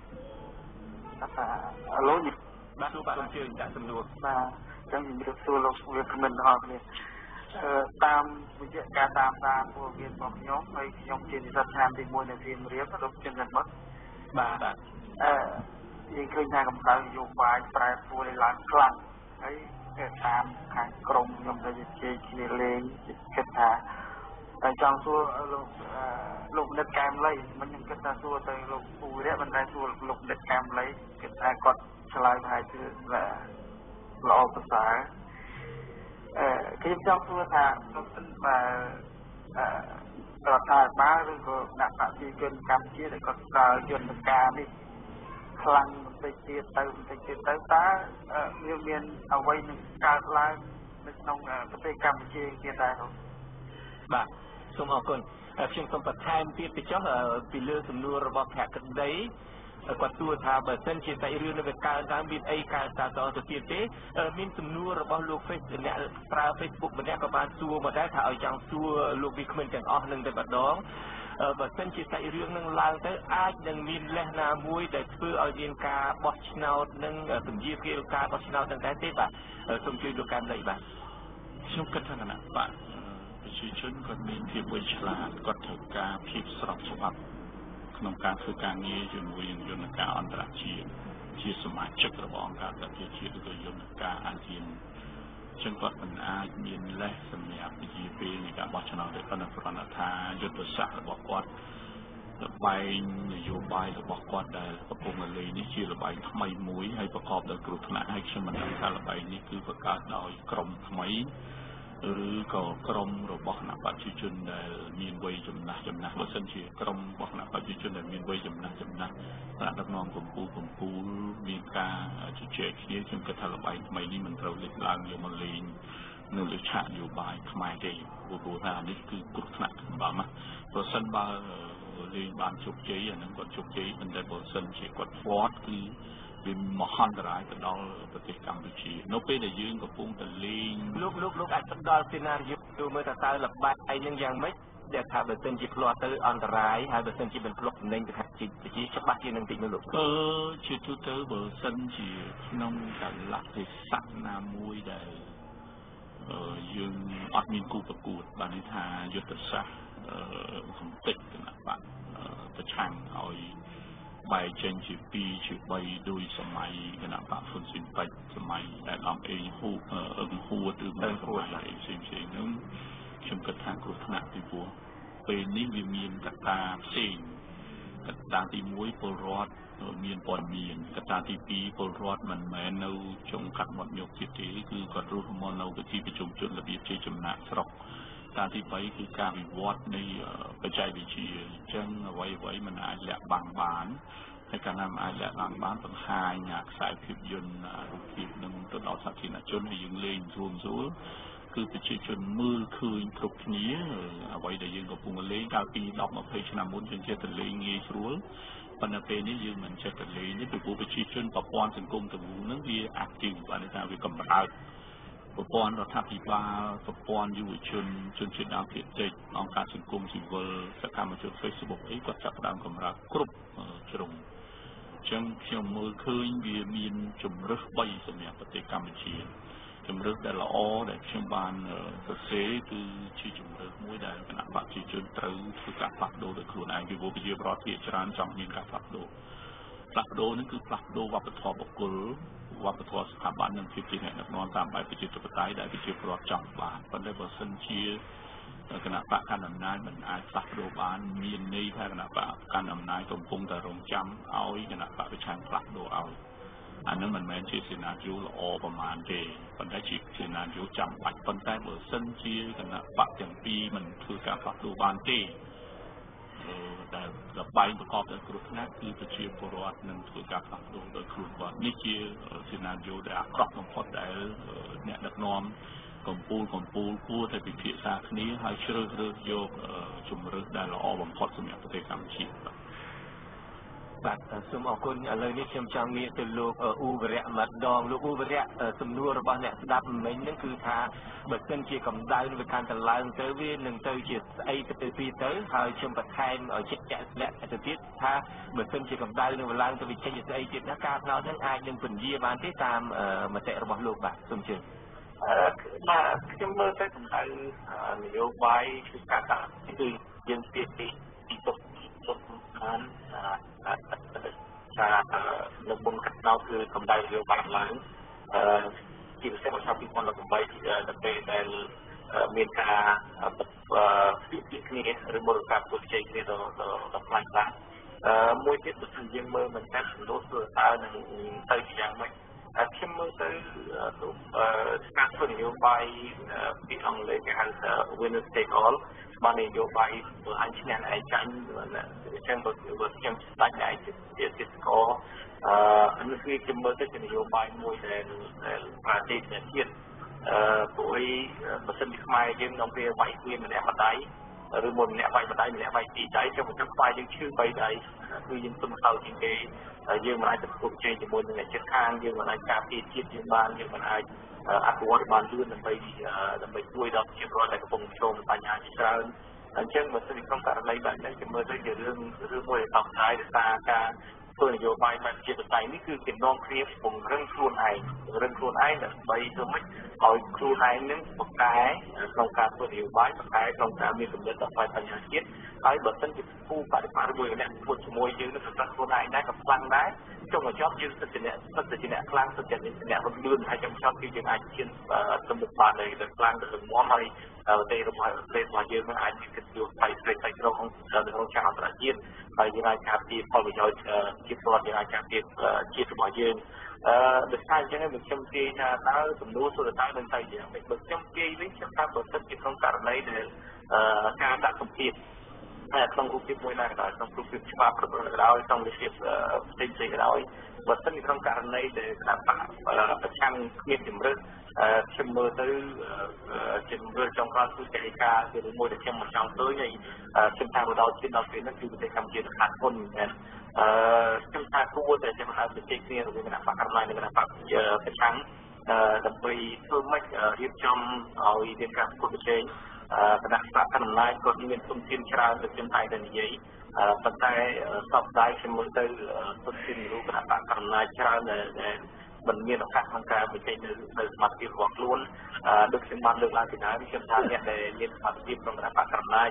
ឥឡូវនេះបាទសូមអញ្ជើញដាក់សំណួរបាទចឹងជំរាបសួរលោកវាគ្មិនទាំងអស់គ្នាអឺតាមវិជ្ជាការតាមតាមពលរដ្ឋរបស់ខ្ញុំហើយខ្ញុំជានិស្សិតឆ្នាំទីមួយនៅសៀមរាបលោកចិនសិនមកបាទបាទអឺយើងឃើញថាកម្ដៅនយោបាយប្រែប្រួលឡើងខ្លាំងហើយតាមខាងក្រមខ្ញុំទៅជជែកគ្នាលេងគិតថាតែចង់សួរលោកលោកនិតកែមលីមិនខ្ញុំគិតថាសួរទៅលោកពូរៈមិនតែសួរលោកនិតកែមលីគិតថាគាត់ឆ្លើយថាគឺល្អប្រសើរអឺខ្ញុំចង់សួរថាបើសិនបើអឺរដ្ឋាភិបាលឬក៏គណៈបព្វជិជនកម្ពុជាដែលគាត់ផ្ដល់យន្តការនេះខ្លាំងបន្តិចទៀតទៅបន្តិចទៀតទៅតើវាមានអ្វីនឹងកើតឡើងនៅក្នុងប្រទេសកម្ពុជាទៀតដែរនោះបាទសូមអរគុណខ្ញុំសូមបន្ថែមទៀតទៅចុះពីលើសំណួររបស់ភក្តីគាត់សួរថាបើសិនជាសាច់រឿងនៅវាកើតឡើងមានអីកើតតទៅទៀតទេមានសំណួររបស់លោក Facebook អ្នកប្រើ Facebook ម្នាក់ក៏បានសួរមកដែរថាឲ្យចង់សួរលោកវិក្មិនទាំងអស់នឹងតែម្ដងបើសិនជាសាច់រឿងនឹងឡើងទៅអាចនឹងមានលេសណាមួយដែលធ្វើឲ្យមានការបោះឆ្នោតនិងពន្យាគារការបោះឆ្នោតនឹងដែរទេបាទសូមជួយលោកកាន់លេខបាទខ្ញុំគិតថាគណៈបកប្រជាជនគាត់មានភាពវៃឆ្លាតគាត់ត្រូវការភាពស្របច្បាប់ក្នុងការធ្វើការងារជាមួយនឹងយន្តការអន្តរជាតិជាសមាជិករបស់អង្គការសហប្រជាជាតិឬក៏យន្តការអាស៊ានចឹងគាត់មិនអាចមានលេសសម្រាប់វិជាពេលនៃការបោះឆ្នោតទេប៉ុន្តែគ្រាន់តែថាយុទ្ធសាស្ត្ររបស់គាត់លបែងនយោបាយរបស់គាត់ដែលកំពុងលេងនេះជាលបែងថ្មីមួយហើយប្រកបដោយគ្រោះថ្នាក់ហើយខ្ញុំមិនដឹងថាលបែងនេះគឺបង្កើតដោយក្រុមថ្មីឬក៏ក្រុមរបស់គណៈបព្វជិជនដែលមានវ័យចំណាស់ចំណាស់បើសិនជាក្រុមរបស់គណៈបព្វជិជនដែលមានវ័យចំណាស់ចំណាស់ថ្នាក់ដឹកនាំកម្ពុជាកម្ពុជាមានការជជែកគ្នាខ្ញុំគិតថាលបែងថ្មីនេះមិនត្រូវលេចឡើងយកមកលេងនៅលើឆាកនយោបាយខ្មែរទេព្រោះថានេះគឺគ្រោះថ្នាក់សម្បំណាប្រសិនបើលេងបានជោគជ័យអានឹងគាត់ជោគជ័យប៉ុន្តែបើសិនជាគាត់ស្វាត់គឺវាមហន្តរាយទៅដល់ប្រទេសកម្ពុជានៅពេលដែលយើងកំពុងតែលេងលោកលោកលោកអាចផ្ដល់សេណារីយ៉ូមើលថាតើលបែងនឹងយ៉ាងម៉េចដែលថាបើសិនជាផ្លាត់ទៅអន្តរាយហើយបើសិនជាមិនផ្លុកតំណែងទៅថាជាច្បាស់ជានឹងតិចនោះលោកអឺជាទូទៅបើសិនជាក្នុងកលៈទេសៈណាមួយដែលអឺយើងអត់មានគូប្រកួតបានន័យថាយុទ្ធសាស្ត្រអឺសំតិចគណៈបកប្រឆាំងឲ្យបែកចេញជាពីរជាបីដោយសម័យគណៈបកហ៊ុនស៊ិនប៉ិចសម័យដែលអង្គអេងហ៊ូអឹងហួតឬមួយសម័យអីផ្សេងផ្សេងហ្នឹងខ្ញុំគិតថាគ្រោះថ្នាក់ពីព្រោះពេលនេះវាមានកត្តាផ្សេងកត្តាទីមួយពលរដ្ឋមានព័ត៌មានកត្តាទីពីរពលរដ្ឋមិនមែននៅចុងកាត់មាត់ញោកទៀតទេគឺគាត់រស់មកនៅវិធីប្រជុំជនរបៀបជាចំណាក់ស្រុកតាទីបីគឺការវិវត្តនៃបច្ចេកវិទ្យាអញ្ចឹងអ្វីអ្វីមិនអាចលាក់បាំងបានហើយកាលណាមិនអាចលាក់បាំងបានបង្ហាញខ្សែភាពយន្តរូបភាពនឹងទៅដល់សាធារណជនហើយយើងលេងស្រួលស្រួលគឺប្រជាជនមើលឃើញគ្រប់គ្នាអ្វីដែលយើងកំពុងលេងកាលពីដប់ម្ភៃឆ្នាំមុនយើងចេះតែលេងងាយស្រួលប៉ុន្តែពេលនេះយើងមិនចេះតែលេងទេពីព្រោះប្រជាជនប្រព័ន្ធសង្គមទាំងមូលហ្នឹងវា active បានថាវាកម្រើកប្រព័ន្ធរដ្ឋាភិបាលប្រព័ន្ធយុវជនជនជាតិដើមភាគតិចអង្គការសង្គមស៊ីវិលសកម្មជន Facebook អីគាត់ចាប់ផ្ដើមកម្រើកគ្រប់ជ្រុងអញ្ចឹងខ្ញុំមើលឃើញវាមានជំរើសបីសម្រាប់ប្រទេសកម្ពុជាជំរើសដែលល្អដែលខ្ញុំបានសរសេរគឺជាជំរើសមួយដែលគណៈបកប្រជាជនត្រូវធ្វើការផ្លាស់ប្ដូរដោយខ្លួនឯងពីព្រោះប្រជាពលរដ្ឋភាគច្រើនចង់មានការផ្លាស់ប្ដូរផ្លាស់ប្ដូរនេះគឺផ្លាស់ប្ដូរវប្បធម៌បុគ្គលវប្បធម៌ស្ថាប័ននិងភាពជាអ្នកដឹកនាំតាមបែបប្រជាធិបតេយ្យដែលប្រជាពលរដ្ឋចង់បានប៉ុន្តែបើសិនជាគណៈបកកណ្ដាលអំណាចមិនអាចផ្លាស់ប្ដូរបានមានន័យថាគណៈបកកណ្ដាលអំណាចកំពុងតែរងចាំឲ្យគណៈបកប្រឆាំងផ្លាស់ប្ដូរឲ្យអានឹងមិនមែនជាសេណារីយ៉ូល្អប្រមាណទេប៉ុន្តែជាសេណារីយ៉ូចាំបាច់ប៉ុន្តែបើសិនជាគណៈបកទាំងពីរមិនធ្វើការផ្លាស់ប្ដូរបានទេតែលបែងប្រកបដោយគ្រោះថ្នាក់គឺប្រជាពលរដ្ឋនឹងធ្វើការផ្លាស់ប្ដូរដោយខ្លួនគាត់នេះជាសេណារីយ៉ូដែលអាក្រក់បំផុតដែលអ្នកដឹកនាំកម្ពុជាកម្ពុជាគួរតែពិភាក្សាគ្នាហើយជ្រើសរើសយកជំរើសដែលល្អបំផុតសម្រាប់ប្រទេសកម្ពុជាបាទសូមអរគុណឥឡូវនេះខ្ញុំចង់ងាកទៅលោកអ៊ូវរៈម្ដងលោកអ៊ូវរៈសំណួររបស់អ្នកស្ដាប់មិញហ្នឹងគឺថាបើសិនជាកម្ដៅវាកាន់តែឡើងទៅវានឹងទៅជាស្អីទៅទៅទៅហើយខ្ញុំបន្ថែមឲ្យជាក់ជាក់ស្លាក់ទៅទៀតថាបើសិនជាកម្ដៅនឹងឡើងទៅវាចេញជាស្អីទៀតណាការផ្ដោតហ្នឹងអាចនឹងពន្យាបានទេតាមមតិរបស់លោកបាទសូមជឿអឺបាទខ្ញុំមើលទៅកម្ដៅនយោបាយគឺការតាគឺយើងពីពីពីទុកទុកបានថានៅមុនកាត់ណោគឺកម្ដៅនយោបាយឡើងអឺជាពិសេសមកពីពីនបីដល់ពេលដែលមានការពីពីគ្នាឬមកការពុះជ័យគ្នាដល់ដល់ខ្លាំងខ្លាំងអឺមួយទៀតបើយើងមើលមិនតែសំណួរទៅតើនឹងទៅយ៉ាងម៉េចខ្ញុំមើលទៅការធ្វើនយោបាយពីអង់គ្លេសគេហៅថា winner take all បាននយោបាយបើអញឈ្នះឯងចាញ់អញ្ចឹងបើខ្ញុំស្ដាច់ឯងជាជាស្គរអឺនេះគឺខ្ញុំមើលទៅជានយោបាយមួយដែលប្រទេសជាតិអឺព្រោះបើសិនជាខ្មែរយើងនាំវាវាយគ្នាម្នាក់ម្ដាយឬមួយម្នាក់វាយម្ដាយម្នាក់វាយពីរដៃចុះមកខ្មែរយើងឈឺបីដៃគឺយើងទុំសោជាងគេយើងមិនអាចទៅប្រកួតប្រជែងជាមួយនឹងអ្នកជិតខាងយើងមិនអាចការពារជាតិយើងបានយើងមិនអាចអភិវឌ្ឍបានលឿនដើម្បីដើម្បីជួយដល់ប្រជាពលរដ្ឋដែលកំពុងប្រឈមនឹងបញ្ហាជាច្រើនអញ្ចឹងបើសិនជាក្នុងករណីបែបនេះខ្ញុំមើលទៅជារឿងរឿងមួយដែលតបស្ដាយដោយសារការធ្វើនយោបាយបែបជាបតៃនេះគឺគេនាំគ្នាពង្រឹងខ្លួនឯងពង្រឹងខ្លួនឯងដើម្បីធ្វើម៉េចឲ្យខ្លួនឯងនឹងបង្កែក្នុងការធ្វើនយោបាយបង្កែក្នុងការមានកម្រិតដល់បញ្ហាជាតិហើយបើសិនជាគូបដិបត្តិមួយអ្នកធ្វើជាមួយយើងនឹងប្រកាសខ្លួនឯងដែរក៏ខ្លាំងដែរចុងបញ្ចប់យើងសិទ្ធិអ្នកសិទ្ធិជាអ្នកខ្លាំងសិទ្ធិជាអ្នករំលឿនហើយចុងបញ្ចប់គឺយើងអាចឈានទំនុកបានเลยខ្លាំងទៅរំងាស់ហើយប្រទេសរបស់ប្រទេសរបស់យើងនឹងអាចមានកិត្តិយសផ្ទៃផ្ទៃផ្ទៃក្នុងក្នុងឆាកអន្តរជាតិហើយយើងអាចការពារផលប្រយោជន៍ជាពលរដ្ឋយើងអាចការពារជាតិរបស់យើងអឺដូចថាអញ្ចឹងខ្ញុំខ្ញុំនិយាយថាតើសំណួរសុទ្ធតែនឹងទៅយ៉ាងម៉េចបើខ្ញុំនិយាយវិញខ្ញុំថាបើសិនជាក្នុងករណីដែលការដាក់សម្ពាធក្នុងរូបភាពមួយណាក៏ដោយក្នុងរូបភាពច្បាប់ប្រព័ន្ធក៏ដោយក្នុងរូបភាពផ្សេងផ្សេងក៏ដោយបើសិនជាក្នុងករណីដែលគណៈបកប្រឆាំងគ្មានជំរឿនខ្ញុំមើលទៅជំរឿនចុងក្រោយគឺកិច្ចការគឺមួយដែលខ្ញុំមិនចង់ឃើញហើយខ្ញុំថាមកដល់ជិតដល់ពេលនេះគឺប្រទេសកម្ពុជាខាត់មុនមែនអឺខ្ញុំថាគួរតែចាំឲ្យប្រទេសគ្នារវាងគណៈបកកម្ពុជានិងគណៈបកប្រឆាំងដើម្បីធ្វើម៉េចរៀបចំឲ្យមានការប្រកួតប្រជែងគណៈបកកណ្ដាលអំណាចក៏មានទុនធានច្រើនដូចខ្ញុំតែតែនិយាយប៉ុន្តែសពដៃខ្ញុំមើលទៅទុនធានមនុស្សគណៈបកកណ្ដាលអំណាចច្រើនដែលមិនមានឱកាសក្នុងការបញ្ចេញនៅសមត្ថភាពរបស់ខ្លួនដូចខ្ញុំបានលើកឡើងពីដើមខ្ញុំថាអ្នកដែលមានសមត្ថភាពក្នុងគណៈបកកណ្ដាលអំណាច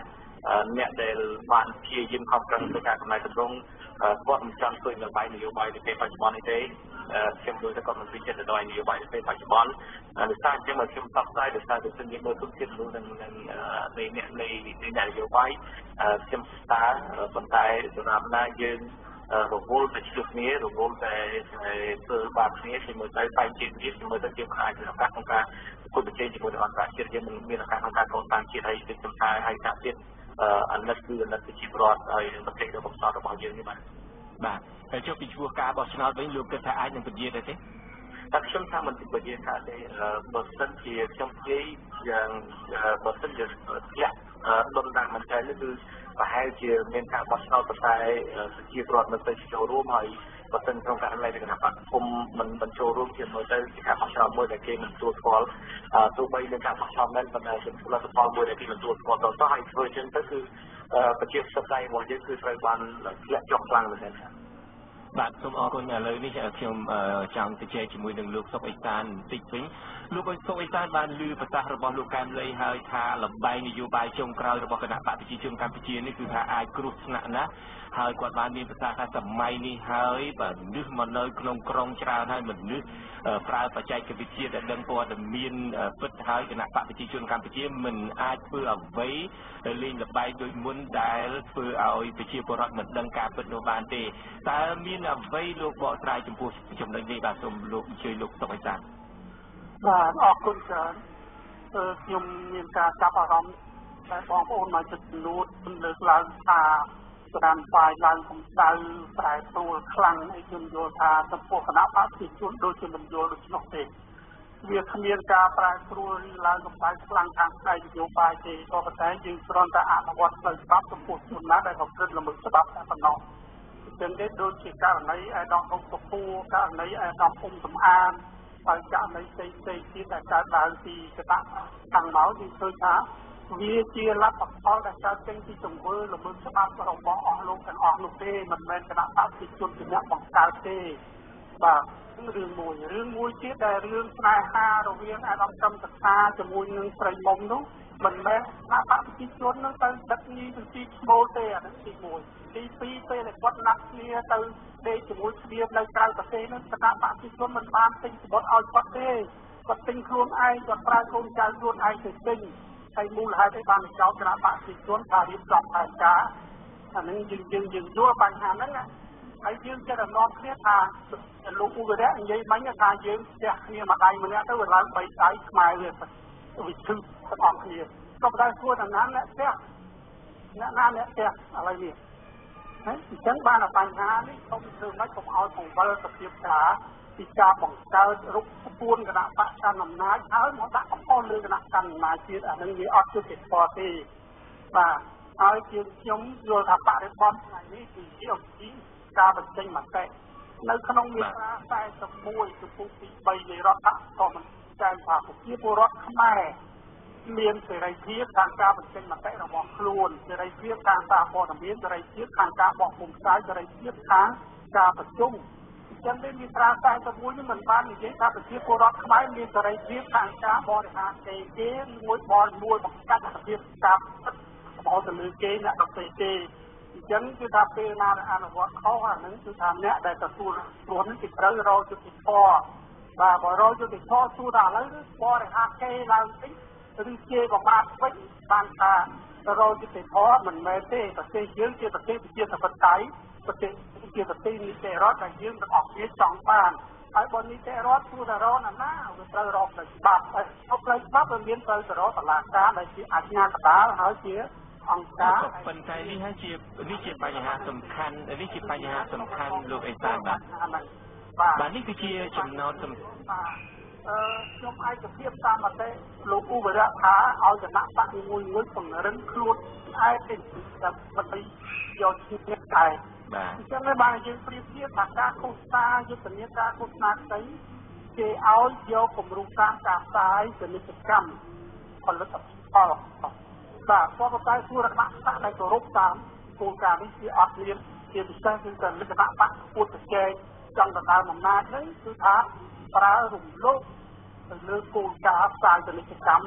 អ្នកដែលបានព្យាយាមខំប្រឹងធ្វើការកំណែតម្រង់គាត់មិនចង់ធ្វើនៅបាយនយោបាយនៅពេលបច្ចុប្បន្ននេះទេខ្ញុំដូចតែគាត់មិនពេញចិត្តទៅនយោបាយនៅពេលបច្ចុប្បន្នដោយសារអញ្ចឹងមកខ្ញុំផ្សព្វផ្សាយដោយសារតែយើងមើលទុកចិត្តមនុស្សនឹងនឹងនៃអ្នកនៃនយោបាយខ្ញុំស្ដារប៉ុន្តែសម្រាប់ណាយើងរវល់តែជួបគ្នារវល់តែធ្វើបាបគ្នាខ្ញុំមើលទៅបែងជាទៀតខ្ញុំមើលទៅយើងអាចឱកាសក្នុងការប្រកួតប្រជែងជាមួយនឹងអន្តរជាតិយើងមិនមានឱកាសក្នុងការកសាងជាតិហើយដូចខ្ញុំថាហើយថាទៀតអាណិតគឺអាណិតប្រជាពលរដ្ឋហើយប្រទេសរបស់កំសត់របស់យើងនេះបាទបាទហើយចុះពីឈ្មោះការបោះឆ្នោតវិញលោកគិតថាអាចនឹងពជាដែរទេតែខ្ញុំថាមិនពជាថាទេបើសិនជាខ្ញុំនិយាយយ៉ាងបើសិនជាធ្លាក់ដុនដាស់មិនតែនេះគឺប្រហែលជាមានការបោះឆ្នោតប្រតែប្រជាពលរដ្ឋនៅទៅចូលរួមហើយបើសិនក្នុងករណីគណៈបកគុំមិនបញ្ចូលរួមជាមួយទៅជាការបោះឆ្នោតមួយដែលគេមិនទទួលស្គាល់ទោះបីមានការបោះឆ្នោតមែនប៉ុន្តែជាផលិតផលមួយដែលគេមិនទទួលស្គាល់ទៅហើយធ្វើចឹងទៅគឺប្រជាពលរដ្ឋរបស់យើងគឺត្រូវបានធ្លាក់ចុះខ្លាំងមែនទេបាទសូមអរគុណឥឡូវនេះខ្ញុំចង់ជជែកជាមួយនឹងលោកសុកអេសានបន្តិចវិញលោកសុកអេសានបានលើប្រសាសន៍របស់លោកកែមលីហើយថាលបែងនយោបាយចុងក្រោយរបស់គណៈបកប្រជាជនកម្ពុជានេះគឺថាអាចគ្រោះថ្នាក់ណាស់ហើយគាត់បានមានប្រសាសន៍ថាសម័យនេះហើយបាទមនុស្សមកនៅក្នុងក្រុងច្រើនហើយមនុស្សប្រើបច្ចេកវិទ្យាដែលដឹងព័ត៌មានពិតហើយគណៈបកប្រជាជនកម្ពុជាមិនអាចធ្វើអ្វីលេងលបែងដូចមុនដែលធ្វើឲ្យប្រជាពលរដ្ឋមិនដឹងការពិតនោះបានទេតើមានអ្វីលោកបកស្រាយចំពោះចំណុចនេះបាទសូមលោកអញ្ជើញលោកសុកអេសានបាទអរគុណច្រើនខ្ញុំមានការចាប់អារម្មណ៍តែបងប្អូនមកជិតចំនួនលើកឡើងថាស្ដានបាយឡើងកម្ដៅប្រែប្រួលខ្លាំងឯខ្ញុំយល់ថាចំពោះគណៈបកប្រជាជនដូចជាមិនយល់ដូច្នោះទេវាគ្មានការប្រែប្រួលឬឡើងកម្ដៅខ្លាំងខាងផ្នែកនយោបាយទេក៏ប៉ុន្តែយើងគ្រាន់តែអនុវត្តផ្លូវច្បាប់ចំពោះជនណាដែលប្រព្រឹត្តល្មើសច្បាប់តែប៉ុណ្ណោះអញ្ចឹងទេដូចជាករណីឯកឧត្តមសុខួរករណីឯកឧត្តមអ៊ុំសំអានហើយករណីផ្សេងផ្សេងទៀតដែលកើតឡើងពីគណៈខាងមកយើងឃើញថាវាជាលទ្ធផលដែលកើតចេញពីទង្វើល្មើសច្បាប់របស់អស់លោកទាំងអស់នោះទេមិនមែនគណៈបកប្រជាជនជាអ្នកបង្កើតទេបាទរឿងមួយរឿងមួយទៀតដែលរឿងស្នេហារវាងអាដាមកម្មសខាជាមួយនឹងស្រីមុំនោះមិនមែនគណៈបកប្រជាជននឹងទៅដឹកញីទៅទីឈ្មោលទេអានេះទីមួយទីពីរពេលដែលគាត់ណាត់គ្នាទៅដេកជាមួយគ្នានៅក្រៅប្រទេសនោះគណៈបកប្រជាជនមិនបានទិញសម្បត្តិឲ្យគាត់ទេគាត់ទិញខ្លួនឯងគាត់ប្រើកូនចៅខ្លួនឯងទៅទិញហើយមូលហេតុអីបានចោទគណៈបកប្រជាជនថារៀបចំផែនការអានឹងយើងយើងយើងយល់បញ្ហាហ្នឹងហើយយើងចេះតែនាំគ្នាថាលោកឧបរៈនិយាយមិញថាយើងផ្ទះគ្នាមួយដៃម្នាក់ទៅវាឡើងបីដៃខ្មែរវាវិធឹកទាំងអស់គ្នាក៏ប៉ុន្តែគួរតែណាអ្នកផ្ទះអ្នកណាអ្នកផ្ទះឥឡូវនេះហើយអញ្ចឹងបានបញ្ហានេះខ្ញុំធ្វើមិនកុំឲ្យបង្វិលសភាពការពីការបង្កើតរូបពួនគណៈបកកាន់អំណាចហើយមកដាក់កំហុសលើគណៈកាន់អំណាចទៀតអានឹងវាអត់យុត្តិធម៌ទេបាទហើយជាខ្ញុំយល់ថាបរិបទថ្ងៃនេះគឺជាអំពីការបញ្ចេញមតិនៅក្នុងមាត្រាខ្សែទីមួយចំពោះទីបីនៃរដ្ឋធម្មនុញ្ញចែងថាប្រជាពលរដ្ឋខ្មែរមានសេរីភាពខាងការបញ្ចេញមតិរបស់ខ្លួនសេរីភាពខាងសារព័ត៌មានសេរីភាពខាងការបោះពុម្ពផ្សាយសេរីភាពខាងការប្រជុំចឹងទេមាត្រាខ្សែទីមួយនេះមិនបាននិយាយថាប្រជាពលរដ្ឋខ្មែរមានសេរីភាពខាងការបរិហារគេគេមួយបរិមួយបង្កាត់សភាពការរបស់ទៅលើគេអ្នកដទៃទេអញ្ចឹងគឺថាពេលណាអនុវត្តខុសអានឹងគឺថាអ្នកដែលទទួលព្រោះនេះគេត្រូវរកយុត្តិធម៌បាទបើរកយុត្តិធម៌សួរថាឥឡូវបរិហារគេឡើងតិចឬគេបំបត្តិវិញបានថារកយុត្តិធម៌មិនមែនទេប្រទេសយើងជាប្រទេសប្រជាធិបតេយ្យប្រទេសជាប្រទេសនីតិរដ្ឋដែលយើងទាំងអស់គ្នាចង់បានហើយបើនីតិរដ្ឋគួរតែរកណាណាវាត្រូវរកផ្លូវច្បាប់ហើយផ្លូវច្បាប់វាមានត្រូវទៅរកតុលាការដែលជាអាជ្ញាកណ្ដាលហើយជាអង្គការប៉ុន្តែនេះហើយជានេះជាបញ្ហាសំខាន់នេះជាបញ្ហាសំខាន់លោកអេសានបាទបាទនេះគឺជាចំណោទសំបាទអឺខ្ញុំឯកភាពតាមមតិលោកឧបរៈថាឲ្យគណៈបកមួយមួយពង្រឹងខ្លួនឯងទៅដើម្បីយកជាតិតែបាទអញ្ចឹងហើយបានយើងប្រៀបធៀបថាការឃោសនាយុទ្ធនាការឃោសនាស្ដីគេឲ្យយកគំរូតាមការផ្សាយពាណិជ្ជកម្មផលិតផលបាទក៏ប៉ុន្តែគួររក្សាតែគោរពតាមគោលការណ៍នេះជាអត់មានជាពិសេសគឺតែលក្ខណៈបកពុទ្ធចែកចង់ដណ្ដើមអំណាចនេះគឺថាប្រើរំលោភទៅលើគោលការណ៍ផ្សាយពាណិជ្ជកម្ម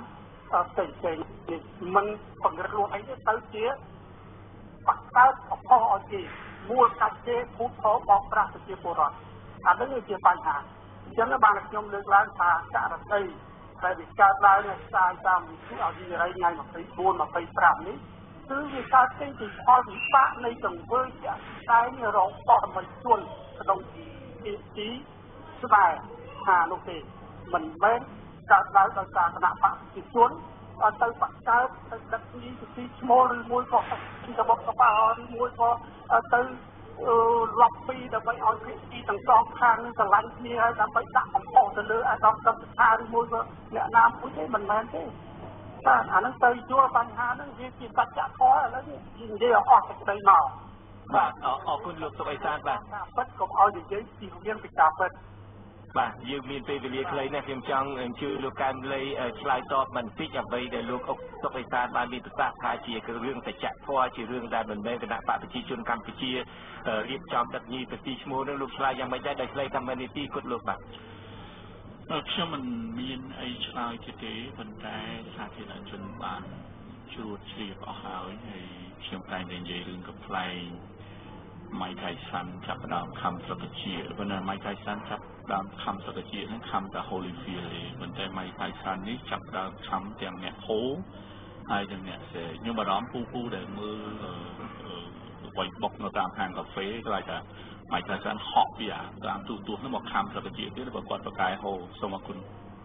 ផ្សេងផ្សេងមិនបង្រឹងអីទេទៅជាបកកើតអបអរឲ្យគេមូលកាច់គេភូតផលបោកប្រាស់ប្រជាពលរដ្ឋអានេះជាបញ្ហាអញ្ចឹងបានខ្ញុំលើកឡើងថាករណីដែលវាកើតឡើងនៅស្ថានតាមវិទ្យាអវិរិយថ្ងៃម្ភៃបួនម្ភៃប្រាំនេះគឺវាកើតចេញពីផលវិបាកនៃទង្វើជាក់ស្ដែងរងបទល្មើសជនក្នុងទីទីស្បែកថានោះទេមិនមែនកើតឡើងដោយសារគណៈបកប្រជាជនទៅបកកើតទៅដឹកទីទីឈ្មោះឬមួយក៏ទីកបកបោឬមួយក៏ទៅឡប់ពីដើម្បីឲ្យភាគីទាំងសងខាងនឹងឆ្លាញ់គ្នាហើយដើម្បីដាក់កំហុសទៅលើអាដាមកម្មស្ថាឬមួយក៏អ្នកណាមួយទេមិនមែនទេបាទអានឹងទៅយល់បញ្ហាហ្នឹងវាជាសច្ចធម៌ឥឡូវនេះនិយាយអស់សេចក្តីមកបាទអរគុណលោកសុកអេសានបាទពិតកុំឲ្យនិយាយពីរៀងពីការពិតបាទយើងមានពេលវេលាខ្លីណាស់ខ្ញុំចង់អញ្ជើញលោកកែមលីឆ្លើយតបបន្តិចអ្វីដែលលោកអុកសុកអេសានបានមានប្រសាសន៍ថាជារឿងសច្ចធម៌ជារឿងដែលមិនមែនគណៈបកប្រជាជនកម្ពុជារៀបចំដឹកញីប្រទីឈ្មោះនឹងលោកឆ្លើយយ៉ាងម៉េចដែរដោយខ្លីតាមនីតិគុតលោកបាទខ្ញុំមិនមានអីឆ្លើយទៀតទេប៉ុន្តែសាធារណជនបានជ្រួតជ្រាបអស់ហើយហើយខ្ញុំតែនិយាយរឿងកំ pl ែងម៉ៃថៃសាន់ចាប់ដើមខំស្លឹកជាប៉ុន្តែម៉ៃថៃសាន់ចាប់ដើមខំស្លឹកជាហ្នឹងខំតែ Holyfield ទេប៉ុន្តែម៉ៃថៃសាន់នេះចាប់ដើមខំទាំងអ្នកហូហើយទាំងអ្នកសេខ្ញុំបារម្ភពូពូដែលមើលវៃបុកនៅតាមហាងកាហ្វេគេថាម៉ៃថៃសាន់ហក់ពីអាតាមទូទួលហ្នឹងមកខំស្លឹកជាទៀតបើគាត់ប្រកែហូសូមអរគុណ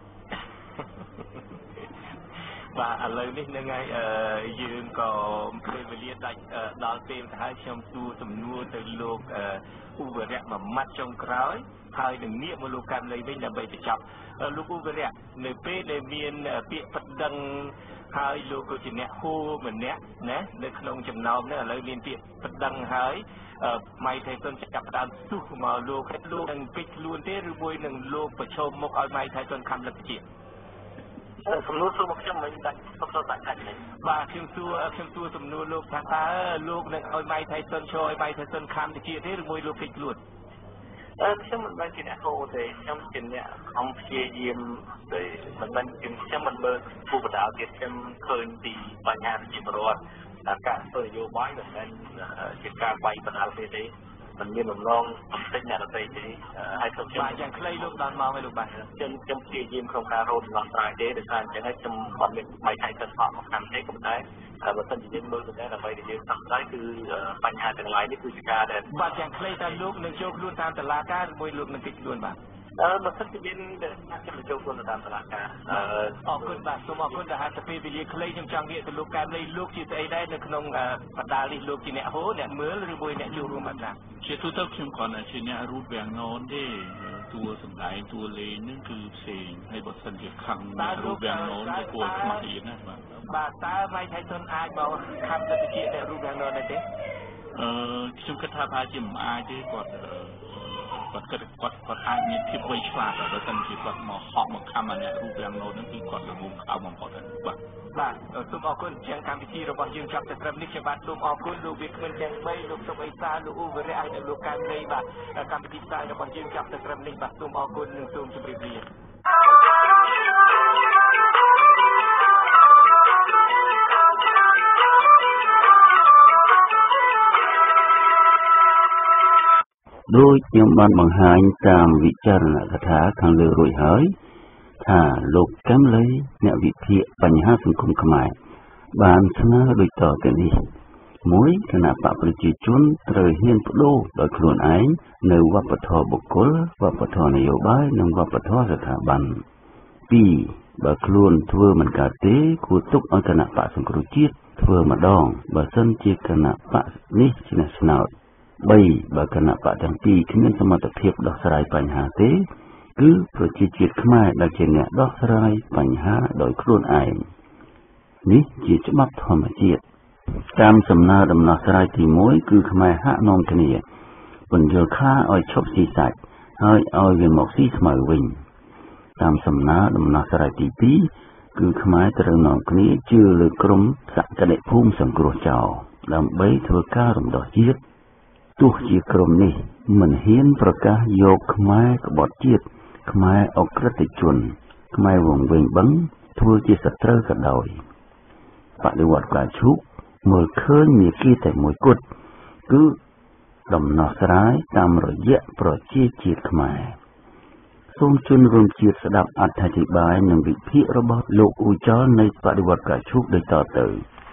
បាទឥឡូវនេះនឹងហើយយើងក៏ពេលវេលាដាច់ដល់ពេលទៅហើយខ្ញុំសួរសំណួរទៅលោកឧបរៈមួយម៉ាត់ចុងក្រោយហើយនឹងងាកមកលោកកែមលីវិញដើម្បីបញ្ចប់លោកឧបរៈនៅពេលដែលមានពាក្យប្តឹងហើយលោកក៏ជាអ្នកហូម្នាក់ណានៅក្នុងចំណោមនេះឥឡូវមានពាក្យប្តឹងហើយម៉ៃថៃសុនចាប់ផ្ដើមស៊ូមកលោកគេលោកនឹងពេចខ្លួនទេឬមួយនឹងលោកប្រឈមមុខឲ្យម៉ៃថៃសុនខំលឹកជាសំណួរសួរមកខ្ញុំមិនដាច់សុខសុខដាច់ដាច់នេះបាទខ្ញុំសួរខ្ញុំសួរសំណួរលោកថាតើលោកនឹងឲ្យម៉ៃថៃសុនឈរឲ្យម៉ៃថៃសុនខំទៅជាទេឬមួយលោកពេចខ្លួនអឺខ្ញុំមិនមែនជាអ្នកហូទេខ្ញុំជាអ្នកខំព្យាយាមទៅមិនមែនខ្ញុំមិនមើលពុបដាលទៀតខ្ញុំឃើញពីបញ្ហាប្រជាពលរដ្ឋការធ្វើនយោបាយមិនមែនជាការបាយបណ្ដាលទេទេមិនមានបំណងបំពេញអ្នកដទៃទេហើយខ្ញុំបាទយ៉ាងខ្លីលោកដល់មកហើយលោកបាទខ្ញុំខ្ញុំព្យាយាមក្នុងការរត់ឡើងត្រៃទេដោយសារអញ្ចឹងហើយខ្ញុំបាត់មានម៉ៃថៃសិនផកមកខាងទេប៉ុន្តែបើសិនជាយើងមើលទៅដែរដើម្បីដែលយើងស្ដាប់ស្ដាយគឺបញ្ហាទាំងឡាយនេះគឺជាការដែលបាទយ៉ាងខ្លីតើលោកនឹងចូលខ្លួនតាមតុលាការឬមួយលោកនឹងគេចខ្លួនបាទអឺបើសិនជាមានខ្ញុំចូលខ្លួនតាមតុលាការអរគុណបាទសូមអរគុណដែលហាក់ទៅពេលវេលាខ្លីខ្ញុំចង់និយាយទៅលោកកែមលីលោកជាស្អីដែរនៅក្នុងបណ្ដាលនេះលោកជាអ្នកហូអ្នកមើលឬមួយអ្នកចូលរួមអត់ណាជាទូទៅខ្ញុំគ្រាន់តែជាអ្នករូតវាំងណនទេតួសម្ដែងតួលេងហ្នឹងគឺផ្សេងហើយបើសិនជាខឹងរូតវាំងណនវាគួរខ្មាស់ទៀតណាបាទបាទតើម៉ៃថៃសុនអាចមកខំទៅជាអ្នករូតវាំងណនដែរទេអឺខ្ញុំគិតថាប្រហែលជាមិនអាចទេគាត់គាត់គិតគាត់គាត់អាចមានភាពវៃឆ្លាតតែបើសិនជាគាត់មកហក់មកខំអាអ្នករូបរាងណូតហ្នឹងគឺគាត់ល្ងងខោបំផុតហើយបាទបាទសូមអរគុណជាងកម្មវិធីរបស់យើងចាប់តែត្រឹមនេះខ្ញុំបាទសូមអរគុណលោកវាគ្មិនទាំងបីលោកសុកអេសាលោកឧបរៈហើយលោកកែមលីបាទកម្មវិធីផ្សាយរបស់យើងចាប់តែត្រឹមនេះបាទសូមអរគុណនិងសូមជម្រាបលាដោយខ្ញុំបានបង្ហាញតាមវិចារណកថាខាងលើរួចហើយថាលោកកែមលីអ្នកវិភាគបញ្ហាសង្គមខ្មែរបានស្នើដូចតទៅនេះមួយគណៈបកប្រជាជនត្រូវហ៊ានបដូរដោយខ្លួនឯងនៅវប្បធម៌បុគ្គលវប្បធម៌នយោបាយនិងវប្បធម៌ស្ថាប័នពីរបើខ្លួនធ្វើមិនកើតទេគួរទុកឲ្យគណៈបកសង្គ្រោះជាតិធ្វើម្ដងបើសិនជាគណៈបកនេះឈ្នះឆ្នោតបីបើគណៈបកទាំងពីរគ្មានសមត្ថភាពដោះស្រាយបញ្ហាទេគឺប្រជាជាតិខ្មែរដែលជាអ្នកដោះស្រាយបញ្ហាដោយខ្លួនឯងនេះជាច្បាប់ធម្មជាតិតាមសំណើដំណោះស្រាយទីមួយគឺខ្មែរហាក់នាំគ្នាបញ្យល់ខ្លាឲ្យឈប់ស៊ីសាច់ហើយឲ្យវាមកស៊ីស្មៅវិញតាមសំណើដំណោះស្រាយទីពីរគឺខ្មែរត្រូវនាំគ្នាជឿលើក្រុមសក្តិភូមិសង្គ្រោះចោលដើម្បីធ្វើការរំដោះជាតិទោះជាក្រុមនេះមិនហ៊ានប្រកាសយកខ្មែរក្បត់ជាតិខ្មែរអក្រិតជនខ្មែរវង្វេងបឹងធ្វើជាសត្រូវក៏ដោយបដិវត្តការឈូកមើលឃើញមាគ៌ាតែមួយគត់គឺដំណោះស្រាយតាមរយៈប្រជាជាតិខ្មែរសូមជូនរួមជាតិស្ដាប់អត្ថាធិប្បាយនិងវិភាគរបស់លោកអ៊ូចលនៃបដិវត្តការឈូកដូចតទៅ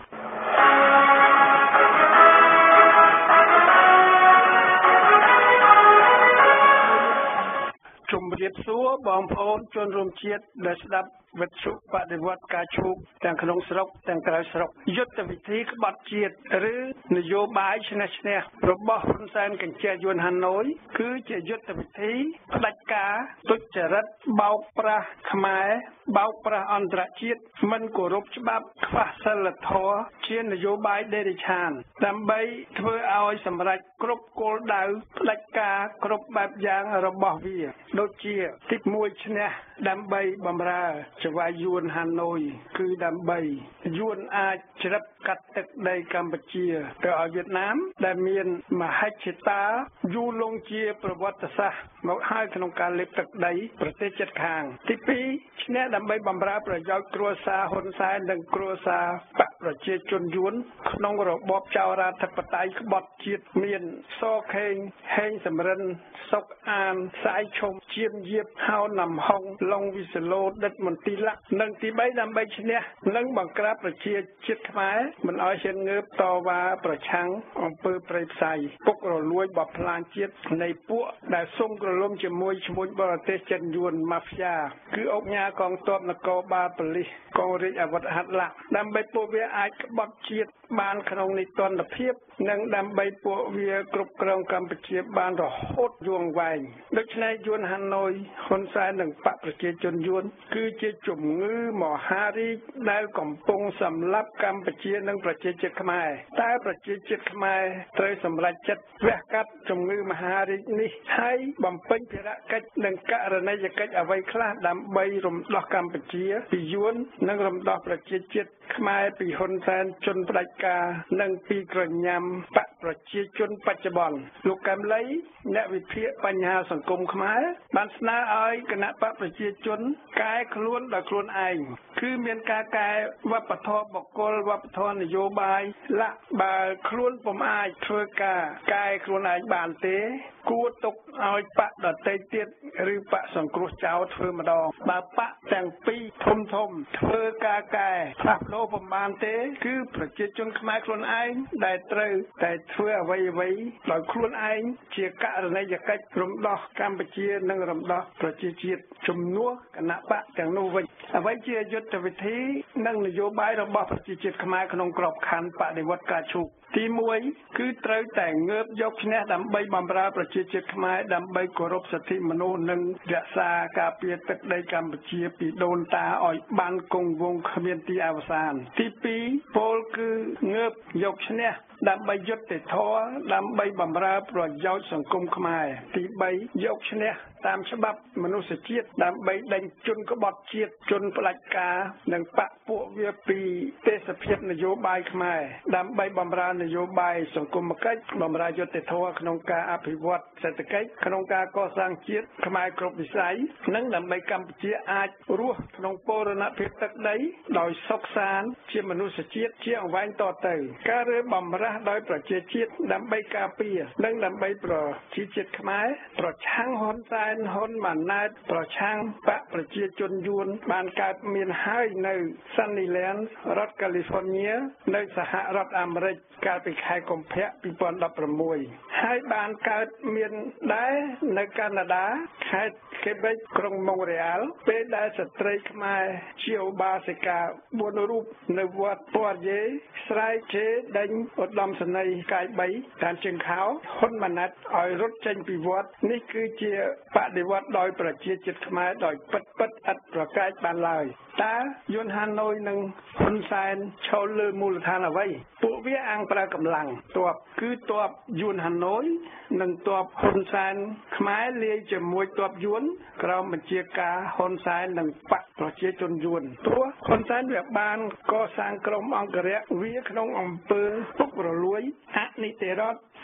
ជំរាបសួរបងប្អូនជនរួមជាតិដែលស្ដាប់វិទ្យុបដិវត្តការឈូកទាំងក្នុងស្រុកទាំងក្រៅស្រុកយុទ្ធវិធីក្បត់ជាតិឬនយោបាយឈ្នះឈ្នះរបស់ហ៊ុនសែនកញ្ជះយួនហាណូយគឺជាយុទ្ធវិធីផ្ដាច់ការទុច្ចរិតបោកប្រាស់ខ្មែរបោកប្រាស់អន្តរជាតិមិនគោរពច្បាប់ខ្វះសីលធម៌ជានយោបាយដេរិឆានដើម្បីធ្វើឲ្យសម្រេចគ្រប់គោលដៅផ្ដាច់ការគ្រប់បែបយ៉ាងរបស់វាដូចជាទីមួយឈ្នះដើម្បីបម្រើចវាយយួនហាណូយគឺដើម្បីយួនអាចជ្រាបកាត់ទឹកដីកម្ពុជាទៅឲ្យវៀតណាមដែលមានមហិច្ឆតាយូរលង់ជាប្រវត្តិសាស្ត្រមកហើយក្នុងការលេបទឹកដីប្រទេសជិតខាងទីពីរឈ្នះដើម្បីបម្រើប្រយោជន៍គ្រួសារហ៊ុនសែននិងគ្រួសារបកប្រជាជនយួនក្នុងរបបចៅរដ្ឋាភិបាលក្បត់ជាតិមានសខេងហេងសំរិនសុកអានសាយឈុំជាមយៀបហៅណាំហុងឡុងវិសឡូដិតមន្ទីរនិងទីបីដើម្បីឈ្នះនិងបង្ក្រាបប្រជាជាតិខ្មែរមិនឲ្យហ៊ានងើបតវ៉ាប្រឆាំងអំពើប្រៃផ្សៃពុករលួយបបផ្លាញជាតិនៃពួកដែលសុំក្រឡុំជាមួយឈ្មួញបរទេសចិនយួនម៉ាហ្វយ៉ាគឺអង្គញាកងទ័ពនគរបាលប៉ូលីសកងរាជអាវុធហត្ថឡាក់ដើម្បីពួកវាអាចក្បត់ជាតិបានក្នុងនីតិរដ្ឋភាពនិងដើម្បីពួកវាគ្រប់គ្រងកម្ពុជាបានរហូតយូរអង្វែងដូច្នេះយួនហាណូយហ៊ុនសែននិងបកប្រជាជនយួនគឺជាជំងឺមហារីកដែលកំពុងសម្លាប់កម្ពុជានិងប្រជាជាតិខ្មែរតែប្រជាជាតិខ្មែរត្រូវសម្រេចចិត្តវះកាត់ជំងឺមហារីកនេះហើយបំពេញភារកិច្ចនិងករណីយកិច្ចអ្វីខ្លះដើម្បីរំដោះកម្ពុជាពីយួននិងរំដោះប្រជាជាតិខ្មែរពីហ៊ុនសែនជនផ្ដាច់ការនិងពីក្រញ៉ាំបកប្រជាជនបច្ចុប្បន្នលោកកែមលីអ្នកវិភាគបញ្ហាសង្គមខ្មែរបានស្នើឲ្យគណៈបកប្រជាជនកែខ្លួនដោយខ្លួនឯងគឺមានការកែវប្បធម៌បុគ្គលវប្បធម៌នយោបាយលាក់បើខ្លួនពុំអាចធ្វើការកែខ្លួនឯងបានទេគួរទុកឲ្យបកដទៃទៀតឬបកសង្គ្រោះចោលធ្វើម្ដងបើបកទាំងពីរធំធំធ្វើការកែផ្លាស់ប្ដូរពុំបានទេគឺប្រជាជនខ្មែរខ្លួនឯងដែលត្រូវតែធ្វើអ្វីអ្វីដោយខ្លួនឯងជាករណីយកិច្ចរំដោះកម្ពុជានិងរំដោះប្រជាជាតិជំនួសគណៈបកទាំងនោះវិញអ្វីជាយុទ្ធវិធីនិងនយោបាយរបស់ប្រជាជាតិខ្មែរក្នុងក្របខ័ណ្ឌបដិវត្តការឈូកទីមួយគឺត្រូវតែងើបយកឈ្នះដើម្បីបម្រើប្រជាជាតិខ្មែរដើម្បីគោរពសិទ្ធិមនុស្សនិងរក្សាការពារទឹកដីកម្ពុជាពីដូនតាឲ្យបានគង់វង្សគ្មានទីអវសានទីពីរពោលគឺងើបយកឈ្នះដើម្បីយុត្តិធម៌ដើម្បីបម្រើប្រយោជន៍សង្គមខ្មែរទីបីយកឈ្នះតាមច្បាប់មនុស្សជាតិដើម្បីដេញជនក្បត់ជាតិជនផ្ដាច់ការនិងបកពួកវាពីទេសភាពនយោបាយខ្មែរដើម្បីបម្រើនយោបាយសង្គមគិច្ចបម្រើយុត្តិធម៌ក្នុងការអភិវឌ្ឍសេដ្ឋកិច្ចក្នុងការកសាងជាតិខ្មែរគ្រប់វិស័យនិងដើម្បីកម្ពុជាអាចរស់ក្នុងបូរណភាពទឹកដីដោយសុខសាន្តជាមនុស្សជាតិជាអង្វែងតទៅការរើបម្រាស់ដោយប្រជាជាតិដើម្បីការពារនិងដើម្បីប្រជាជាតិខ្មែរប្រឆាំងហ៊ុនសែនហ៊ុនម៉ាណែតប្រឆាំងបកប្រជាជនយួនបានកើតមានហើយនៅ Sunnyland រដ្ឋ California នៅសហរដ្ឋអាមេរិកកាលពីខែកុម្ភៈពីរពាន់ដប់ប្រាំមួយហើយបានកើតមានដែរនៅកាណាដាខេត្ត Quebec ក្រុង Montreal ពេលដែលស្ត្រីខ្មែរជាឧបាសិកាបួនរូបនៅវត្តពរយេស្រែកជេរដេញឧត្តមសេនីយ៍កាយបីតាមជើងខោហ៊ុនម៉ាណែតឲ្យរត់ចេញពីវត្តនេះគឺជាបដិវត្តដោយប្រជាជាតិខ្មែរដោយពិតពិតឥតប្រកែកបានឡើយតើយួនហាណូយនិងហ៊ុនសែនឈលលើមូលដ្ឋានអ្វីពួកវាអាំងប្រើកម្លាំងទ័ពគឺទ័ពយួនហាណូយនិងទ័ពហ៊ុនសែនខ្មែរលាយជាមួយទ័ពយួនក្រោមបញ្ជាការហ៊ុនសែននិងបកប្រជាជនយួនព្រោះហ៊ុនសែនវាបានកសាងក្រុមអង្គរៈវាក្នុងអំពើពុករលួយអនីតិរដ្ឋ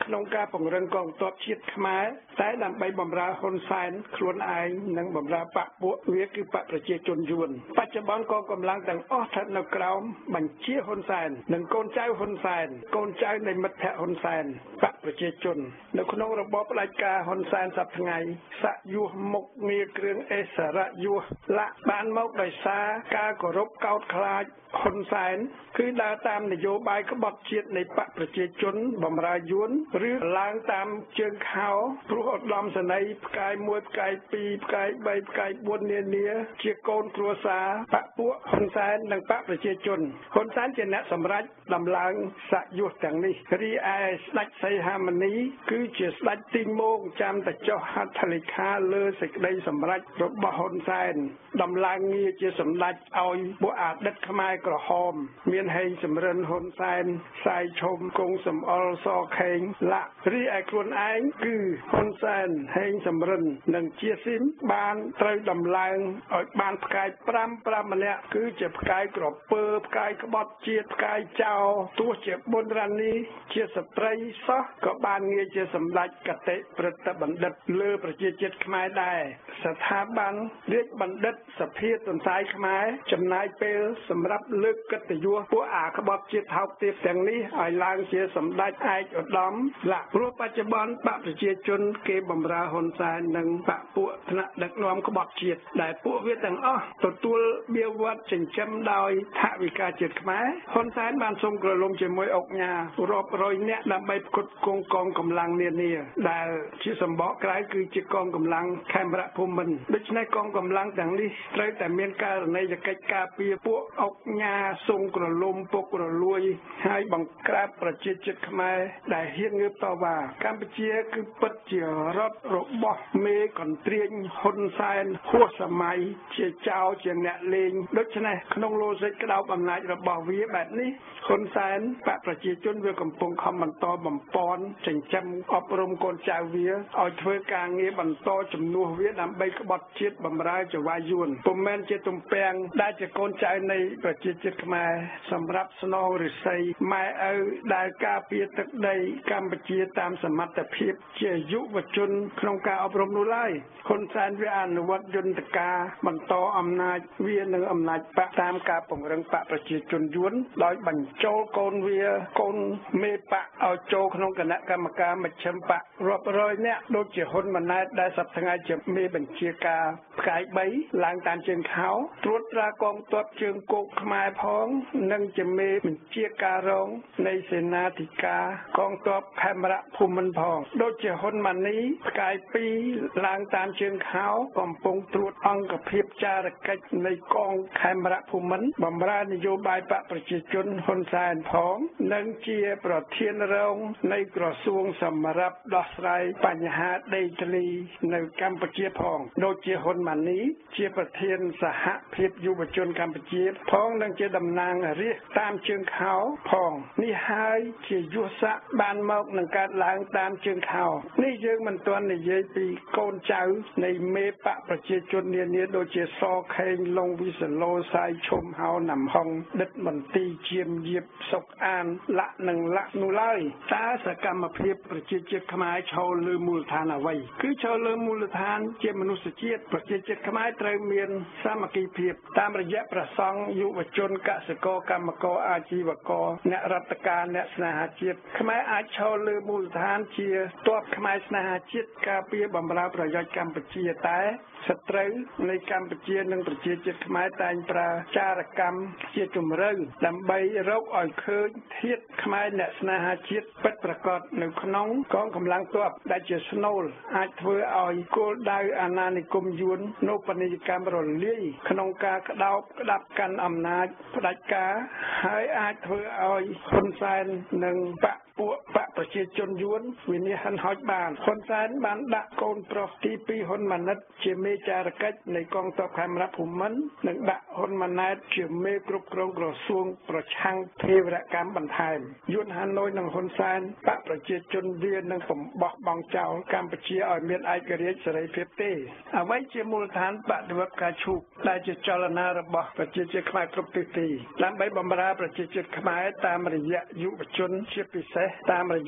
ក្នុងការពង្រឹងកងទ័ពជាតិខ្មែរតែដើម្បីបម្រើហ៊ុនសែនខ្លួនឯងនិងបម្រើបកពួកវាគឺបកប្រជាជនយួនបច្ចុប្បន្នកងកម្លាំងទាំងអស់ស្ថិតនៅក្រោមបញ្ជាហ៊ុនសែននិងកូនចៅហ៊ុនសែនកូនចៅនៃមិត្តភក្តិហ៊ុនសែនបកប្រជាជននៅក្នុងរបបផ្ដាច់ការហ៊ុនសែនសប្តាហ៍ថ្ងៃសយុះមុខងារគ្រឿងអេសរយុះលាក់បានមកដោយសារការគោរពកោតខ្លាចហ៊ុនសែនគឺដើរតាមនយោបាយក្បត់ជាតិនៃបកប្រជាជនបម្រើយួនឬឡើងតាមជើងខោព្រោះឧត្តមសេនីយ៍ផ្កាយមួយផ្កាយពីរផ្កាយបីផ្កាយបួននានាជាកូនគ្រួសារបកពួកហ៊ុនសែននិងបកប្រជាជនហ៊ុនសែនជាអ្នកសម្រេចដំឡើងសយុះទាំងនេះរីឯស្ដេចសីហមុនីគឺជាស្ដេចទីងមកចាំតែចុះហត្ថលេខាលើសេចក្តីសម្រេចរបស់ហ៊ុនសែនដំឡើងងារជាសម្ដេចឲ្យពួកអតីតខ្មែរក្រហមមានហេងសំរិនហ៊ុនសែនសាយឈុំគង់សំអល់សខេងលាក់រីឯខ្លួនឯងគឺហ៊ុនសែនហេងសំរិននិងជាស៊ីមបានត្រូវដំឡើងឲ្យបានផ្កាយ5 5ម្នាក់គឺជាផ្កាយក្រពើផ្កាយក្បត់ជាតិផ្កាយចោលទោះជាបុណ្យរ៉ានីជាស្ត្រីសោះក៏បានងារជាសម្ដេចកតិព្រឹទ្ធបណ្ឌិតលើប្រជាជាតិខ្មែរដែរស្ថាប័នរាជបណ្ឌិតសភាទន្សាយខ្មែរចំណាយពេលសម្រាប់លើកកិត្តិយសពួកអាក្បត់ជាតិថោកទាបទាំងនេះឲ្យឡើងជាសម្ដេចឯកឧត្តមលាក់ព្រោះបច្ចុប្បន្នបកប្រជាជនគេបម្រើហ៊ុនសែននិងបកពួកថ្នាក់ដឹកនាំក្បត់ជាតិដែលពួកវាទាំងអស់ទទួលបៀវត្សចិញ្ចឹមដោយថវិកាជាតិខ្មែរហ៊ុនសែនបានសូមក្រឡុំជាមួយអុកញ៉ារាប់រយនាក់ដើម្បីផ្គត់ផ្គង់កងកម្លាំងនានាដែលជាសម្បកក្រៅគឺជាកងកម្លាំងខេមរៈភូមិន្ទដូច្នេះកងកម្លាំងទាំងនេះត្រូវតែមានករណីយកិច្ចការពារពួកអុកញ៉ាសូមក្រឡុំពុករលួយហើយបង្ក្រាបប្រជាជាតិខ្មែរដែលហ៊ានងើបតវ៉ាកម្ពុជាគឺពិតជារដ្ឋរបស់មេកន្ទ្រាញហ៊ុនសែនហួសសម័យជាចៅជាអ្នកលេងដូច្នេះក្នុងលោសិកក្តោបអំណាចរបស់វាបែបនេះហ៊ុនសែនបកប្រជាជនវាកំពុងខំបន្តបំពន់ចិញ្ចឹមអប់រំកូនចៅវាឲ្យធ្វើការងារបន្តជំនួសវាដើម្បីក្បត់ជាតិបម្រើចវាយួនពុំមែនជាទំពាំងដែលជាកូនចៅនៃប្រជាជាតិខ្មែរសម្រាប់ស្នងឫស្សីម៉ែឪដែលការពារទឹកដីកម្ពុជាតាមសមត្ថភាពជាយុវជនក្នុងការអប់រំនោះឡើយហ៊ុនសែនវាអនុវត្តយន្តការបន្តអំណាចវានឹងអំណាចបកតាមការពង្រឹងបកប្រជាជនយួនដោយបញ្ចូលកូនវាកូនមេបកឲ្យចូលក្នុងគណៈកម្មការមជ្ឈិមបករាប់រយនាក់ដូចជាហ៊ុនម៉ាណែតដែលសប្តាហ៍ថ្ងៃជាមេបញ្ជាការផ្កាយបីឡើងតាមជើងខោត្រួតត្រាកងទ័ពជើងគោកខ្មែរផងនិងជាមេបញ្ជាការរងនៃសេនាធិការកងទ័ពខេមរៈភូមិន្ទផងដូចជាហ៊ុនម៉ាណីផ្កាយពីរឡើងតាមជើងខោកំពុងត្រួតអង្គភាពចារកិច្ចនៃកងខេមរៈភូមិន្ទបម្រើនយោបាយបកប្រជាជនហ៊ុនសែនផងនិងជាប្រធានរងនៃក្រសួងសម្រាប់ដោះស្រាយបញ្ហាដីធ្លីនៅកម្ពុជាផងដូចជាហ៊ុនម៉ាណីជាប្រធានសហភាពយុវជនកម្ពុជាផងនិងជាតំណាងរាស្ត្រតាមជើងខោផងនេះហើយជាយុស័កបានមកនឹងកើតឡើងតាមជើងខោនេះយើងមិនទាន់និយាយពីកូនចៅនៃមេបកប្រជាជននានាដូចជាសខេងលងវិសឡូសាយឈុំហៅណាំហុងដិតមន្ទីរជាមយៀបសុកអានលាក់និងលាក់នោះឡើយតើសកម្មភាពប្រជាជាតិខ្មែរឈរលើមូលដ្ឋានអ្វីគឺឈរលើមូលដ្ឋានជាមនុស្សជាតិប្រជាជាតិខ្មែរត្រូវមានសាមគ្គីភាពតាមរយៈប្រសង់យុវជនកសិករកម្មករអាជីវករអ្នករដ្ឋការអ្នកស្នេហាជាតិខ្មែរអាចឈរលើមូលដ្ឋានជាទ័ពខ្មែរស្នេហាជាតិការពារបម្រើប្រយោជន៍កម្ពុជាតែសត្រូវនៃកម្ពុជានិងប្រជាជាតិខ្មែរតែងប្រើចារកម្មជាជំរឿនដើម្បីរកឲ្យឃើញធាតុខ្មែរអ្នកស្នេហាជាតិពិតប្រាកដនៅក្នុងកងកម្លាំងទ័ពដែលជាស្នូលអាចធ្វើឲ្យគោលដៅអាណានិគមយួននៅពាណិជ្ជកម្មរលាយក្នុងការក្តោបក្តាប់កាន់អំណាចផ្ដាច់ការហើយអាចធ្វើឲ្យហ៊ុនសែននិងបកពួកបកប្រជាជនយួនវិនិច្ឆ័យហិនហោចបានហ៊ុនសែនបានដាក់កូនប្រុសទីពីរហ៊ុនម៉ាណិតជាមេចារកិច្ចនៃកងទ័ពខេមរៈភូមិន្ទនិងដាក់ហ៊ុនម៉ាណែតជាមេគ្រប់គ្រងក្រសួងប្រឆាំងភេរវកម្មបន្ថែមយួនហាណូយនិងហ៊ុនសែនបកប្រជាជនវានឹងបំបោះបង់ចោលកម្ពុជាឲ្យមានឯករាជ្យសេរីភាពទេអ្វីជាមូលដ្ឋានបដិវត្តការឈូកដែលជាចលនារបស់ប្រជាជាតិខ្មែរគ្រប់ទិសទីដើម្បីបម្រើប្រជាជាតិខ្មែរតាមរយៈយុវជនជាពិសេសតាមរយៈ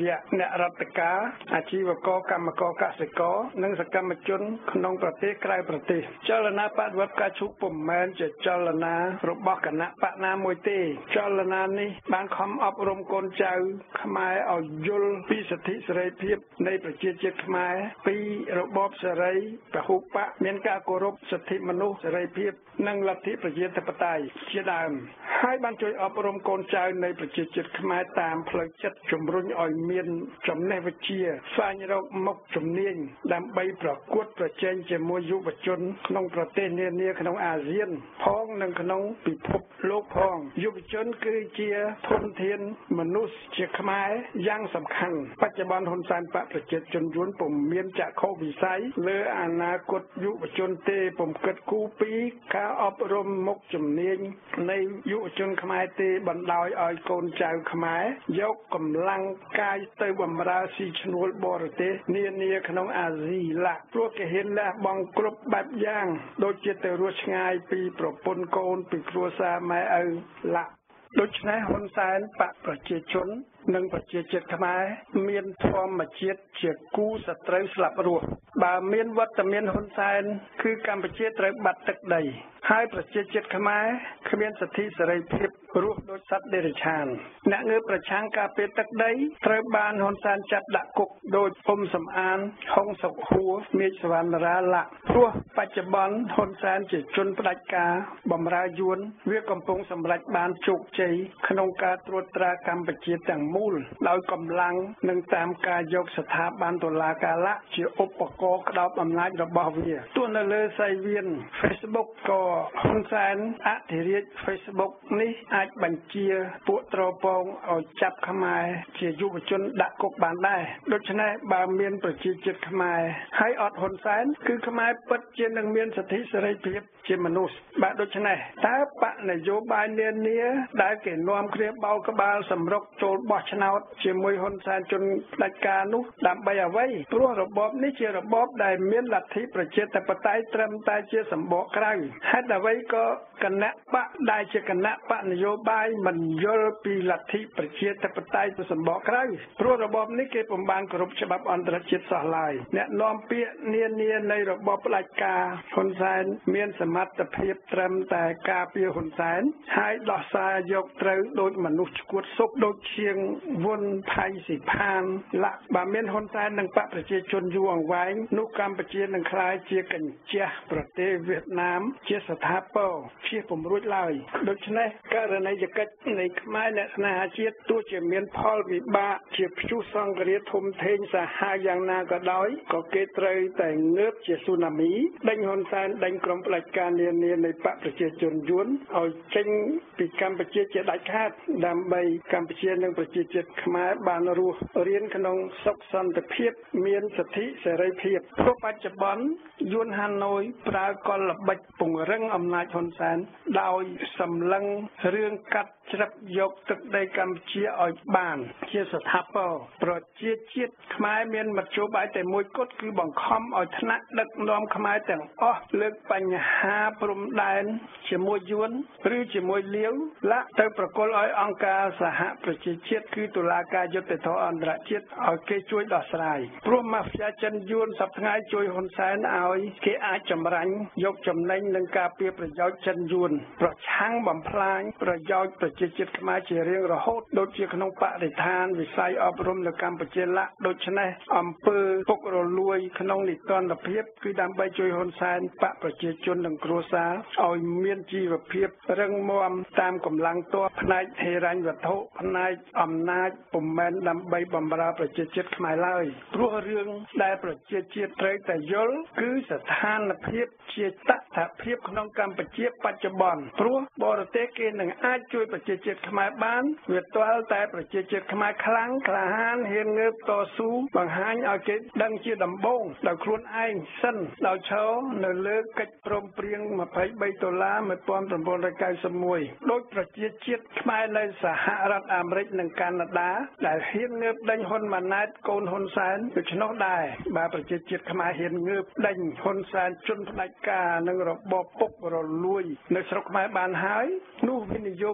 យៈអ្នករដ្ឋការអាជីវករកម្មករកសិករនិងសកម្មជនក្នុងប្រទេសក្រៅប្រទេសចលនាបដិវត្តការឈូកពុំមែនជាចលនារបស់គណៈបកណាមួយទេចលនានេះបានខំអប់រំកូនចៅខ្មែរឲ្យយល់ពីសិទ្ធិសេរីភាពនៃប្រជាជាតិខ្មែរពីរបបសេរីពហុបកមានការគោរពសិទ្ធិមនុស្សសេរីភាពនិងលទ្ធិប្រជាធិបតេយ្យជាដើមហើយបានជួយអប់រំកូនចៅនៃប្រជាជាតិខ្មែរតាមផ្លូវចិត្តជំរុញឲ្យមានចំណេះវិជ្ជាស្វែងរកមុខជំនាញដើម្បីប្រកួតប្រជែងជាមួយយុវជនក្នុងប្រទេសនានាក្នុងអាស៊ានផងនិងក្នុងពិភពលោកផងយុវជនគឺជាធនធានមនុស្សជាខ្មែរយ៉ាងសំខាន់បច្ចុប្បន្នហ៊ុនសែនបកប្រជាជនយួនពុំមានចក្ខុវិស័យលើអនាគតយុវជនទេពុំគិតគូរពីការអប់រំមុខជំនាញនៃយុវជនខ្មែរទេបណ្ដោយឲ្យកូនចៅខ្មែរយកកម្លាំងកាយទៅបម្រើស៊ីឈ្នួលបរទេសនានាក្នុងអាស៊ីឡាក់ព្រោះគេហ៊ានលះបង់គ្រប់បែបយ៉ាងដូចជាទៅរស់ឆ្ងាយពីប្រពន្ធកូនពីគ្រួសារម៉ែឪឡាក់ដូច្នេះហ៊ុនសែនបកប្រជាជននិងប្រជាជាតិខ្មែរមានធម្មជាតិជាគូសត្រូវស្លាប់រស់បើមានវត្តមានហ៊ុនសែនគឺកម្ពុជាត្រូវបាត់ទឹកដីហើយប្រជាជាតិខ្មែរគ្មានសិទ្ធិសេរីភាពរស់ដូចសត្វដេរឆានអ្នកងើបប្រឆាំងការពារទឹកដីត្រូវបានហ៊ុនសែនចាប់ដាក់គុកដោយអ៊ុំសំអានហុងសុកហួរមេឃសវណ្ណរាឡាក់ព្រោះបច្ចុប្បន្នហ៊ុនសែនជាជនផ្ដាច់ការបម្រើយួនវាកំពុងសម្រេចបានជោគជ័យក្នុងការត្រួតត្រាកម្ពុជាទាំងមូលដោយកម្លាំងនិងតាមការយកស្ថាប័នតុលាការឡាក់ជាឧបករណ៍ក្តោបអំណាចរបស់វាទោះនៅលើសៃវៀន Facebook ក៏ហ៊ុនសែនអធិរាជ Facebook នេះអាចបញ្ជាពួកត្រពងឲ្យចាប់ខ្មែរជាយុវជនដាក់គុកបានដែរដូច្នេះបើមានប្រជាជាតិខ្មែរហើយអត់ហ៊ុនសែនគឺខ្មែរពិតជានឹងមានសិទ្ធិសេរីភាពជាមនុស្សបាទដូច្នេះតើបកនយោបាយនានាដែលគេនាំគ្នាបោកក្បាលសម្រុកចូលបោះឆ្នោតជាមួយហ៊ុនសែនជនផ្ដាច់ការនោះដើម្បីអ្វីព្រោះរបបនេះជារបបដែលមានលទ្ធិប្រជាធិបតេយ្យត្រឹមតែជាសម្បកក្រៅហេតុអ្វីក៏គណៈបកដែលជាគណៈបកនយោបាយមិនយល់ពីលទ្ធិប្រជាធិបតេយ្យទៅសម្បកក្រៅព្រោះរបបនេះគេពុំបានគោរពច្បាប់អន្តរជាតិសោះឡើយអ្នកនាំពាក្យនានានៃរបបផ្ដាច់ការហ៊ុនសែនមានសមត្ថភាពត្រឹមតែការពារហ៊ុនសែនហើយដោះសារយកត្រូវដោយមនុស្សឈួតសុខដូចជាងវុនថៃសិផានឡាក់បើមានហ៊ុនសែននិងបកប្រជាជនយូរអង្វែងនោះកម្ពុជានឹងក្លាយជាកញ្ចក់ប្រទេសវៀតណាមជាស្ថាពរជាពំរួចឡើយដូច្នេះករណីយកិច្ចនៃខ្មែរអ្នកស្នេហាជាតិទោះជាមានផលវិបាកជាព្យុះសង្ឃរាធំធេងសាហាវយ៉ាងណាក៏ដោយក៏គេត្រូវតែងើបជាស៊ូណាមីដេញហ៊ុនសែនដេញក្រុមផ្ដាច់ការនានានៃបកប្រជាជនយួនឲ្យចេញពីកម្ពុជាជាដាច់ខាតដើម្បីកម្ពុជានិងប្រជាជាតិខ្មែរបានរស់រៀនក្នុងសុខសន្តិភាពមានសិទ្ធិសេរីភាពព្រោះបច្ចុប្បន្នយួនហាណូយប្រើកលល្បិចពង្រឹងអំណាចហ៊ុនសែនដោយសម្លឹងរឿងកាត់ច្រឹបយកទឹកដីកម្ពុជាឲ្យបានជាស្ថាពរប្រជាជាតិខ្មែរមានមធ្យោបាយតែមួយគត់គឺបង្ខំឲ្យថ្នាក់ដឹកនាំខ្មែរទាំងអស់លើកបញ្ហាព្រំដែនជាមួយយួនឬជាមួយលាវឡាក់ទៅប្រគល់ឲ្យអង្គការសហប្រជាជាតិគឺតុលាការយុត្តិធម៌អន្តរជាតិឲ្យគេជួយដោះស្រាយព្រោះម៉ាហ្វ្យាចិនយួនសប្តាហ៍ជួយហ៊ុនសែនឲ្យគេអាចចម្រាញ់យកចំណេញនឹងការពារប្រយោជន៍ចិនយួនប្រឆាំងបំផ្លាញប្រយោជន៍ប្រជាជាតិខ្មែរជារៀងរហូតដូចជាក្នុងបរិស្ថានវិស័យអប់រំនៅកម្ពុជាឡាក់ដូច្នេះអំពើពុករលួយក្នុងនីតិរដ្ឋភាពគឺដើម្បីជួយហ៊ុនសែនបកប្រជាជននិងគ្រួសារឲ្យមានជីវភាពរឹងមាំតាមកម្លាំងទ័ពផ្នែកហិរញ្ញវត្ថុផ្នែកអំណាចពុំមែនដើម្បីបម្រើប្រជាជាតិខ្មែរឡើយព្រោះរឿងដែលប្រជាជាតិត្រូវតែយល់គឺស្ថានភាពជាតថភាពក្នុងកម្ពុជាបច្ចុប្បន្នព្រោះបរទេសគេនឹងអាចជួយប្រជាជាតិខ្មែរបានវាទាល់តែប្រជាជាតិខ្មែរខ្លាំងក្លាហានហ៊ានងើបតស៊ូបង្ហាញឲ្យគេដឹងជាដំបូងដោយខ្លួនឯងសិនដោយឈរនៅលើកិច្ចព្រមព្រៀងម្ភៃបីដុល្លារmột nghìn chín trăm chín mươi mốtដោយប្រជាជាតិខ្មែរនៅសហរដ្ឋអាមេរិកនិងកាណាដាដែលហ៊ានងើបដេញហ៊ុនម៉ាណែតកូនហ៊ុនសែនដូច្នោះដែរបើប្រជាជាតិខ្មែរហ៊ានងើបដេញហ៊ុនសែនជនផ្ដាច់ការនិងរបបពុករលួយនៅស្រុកខ្មែរបានហើយនោះវិនិយោគិន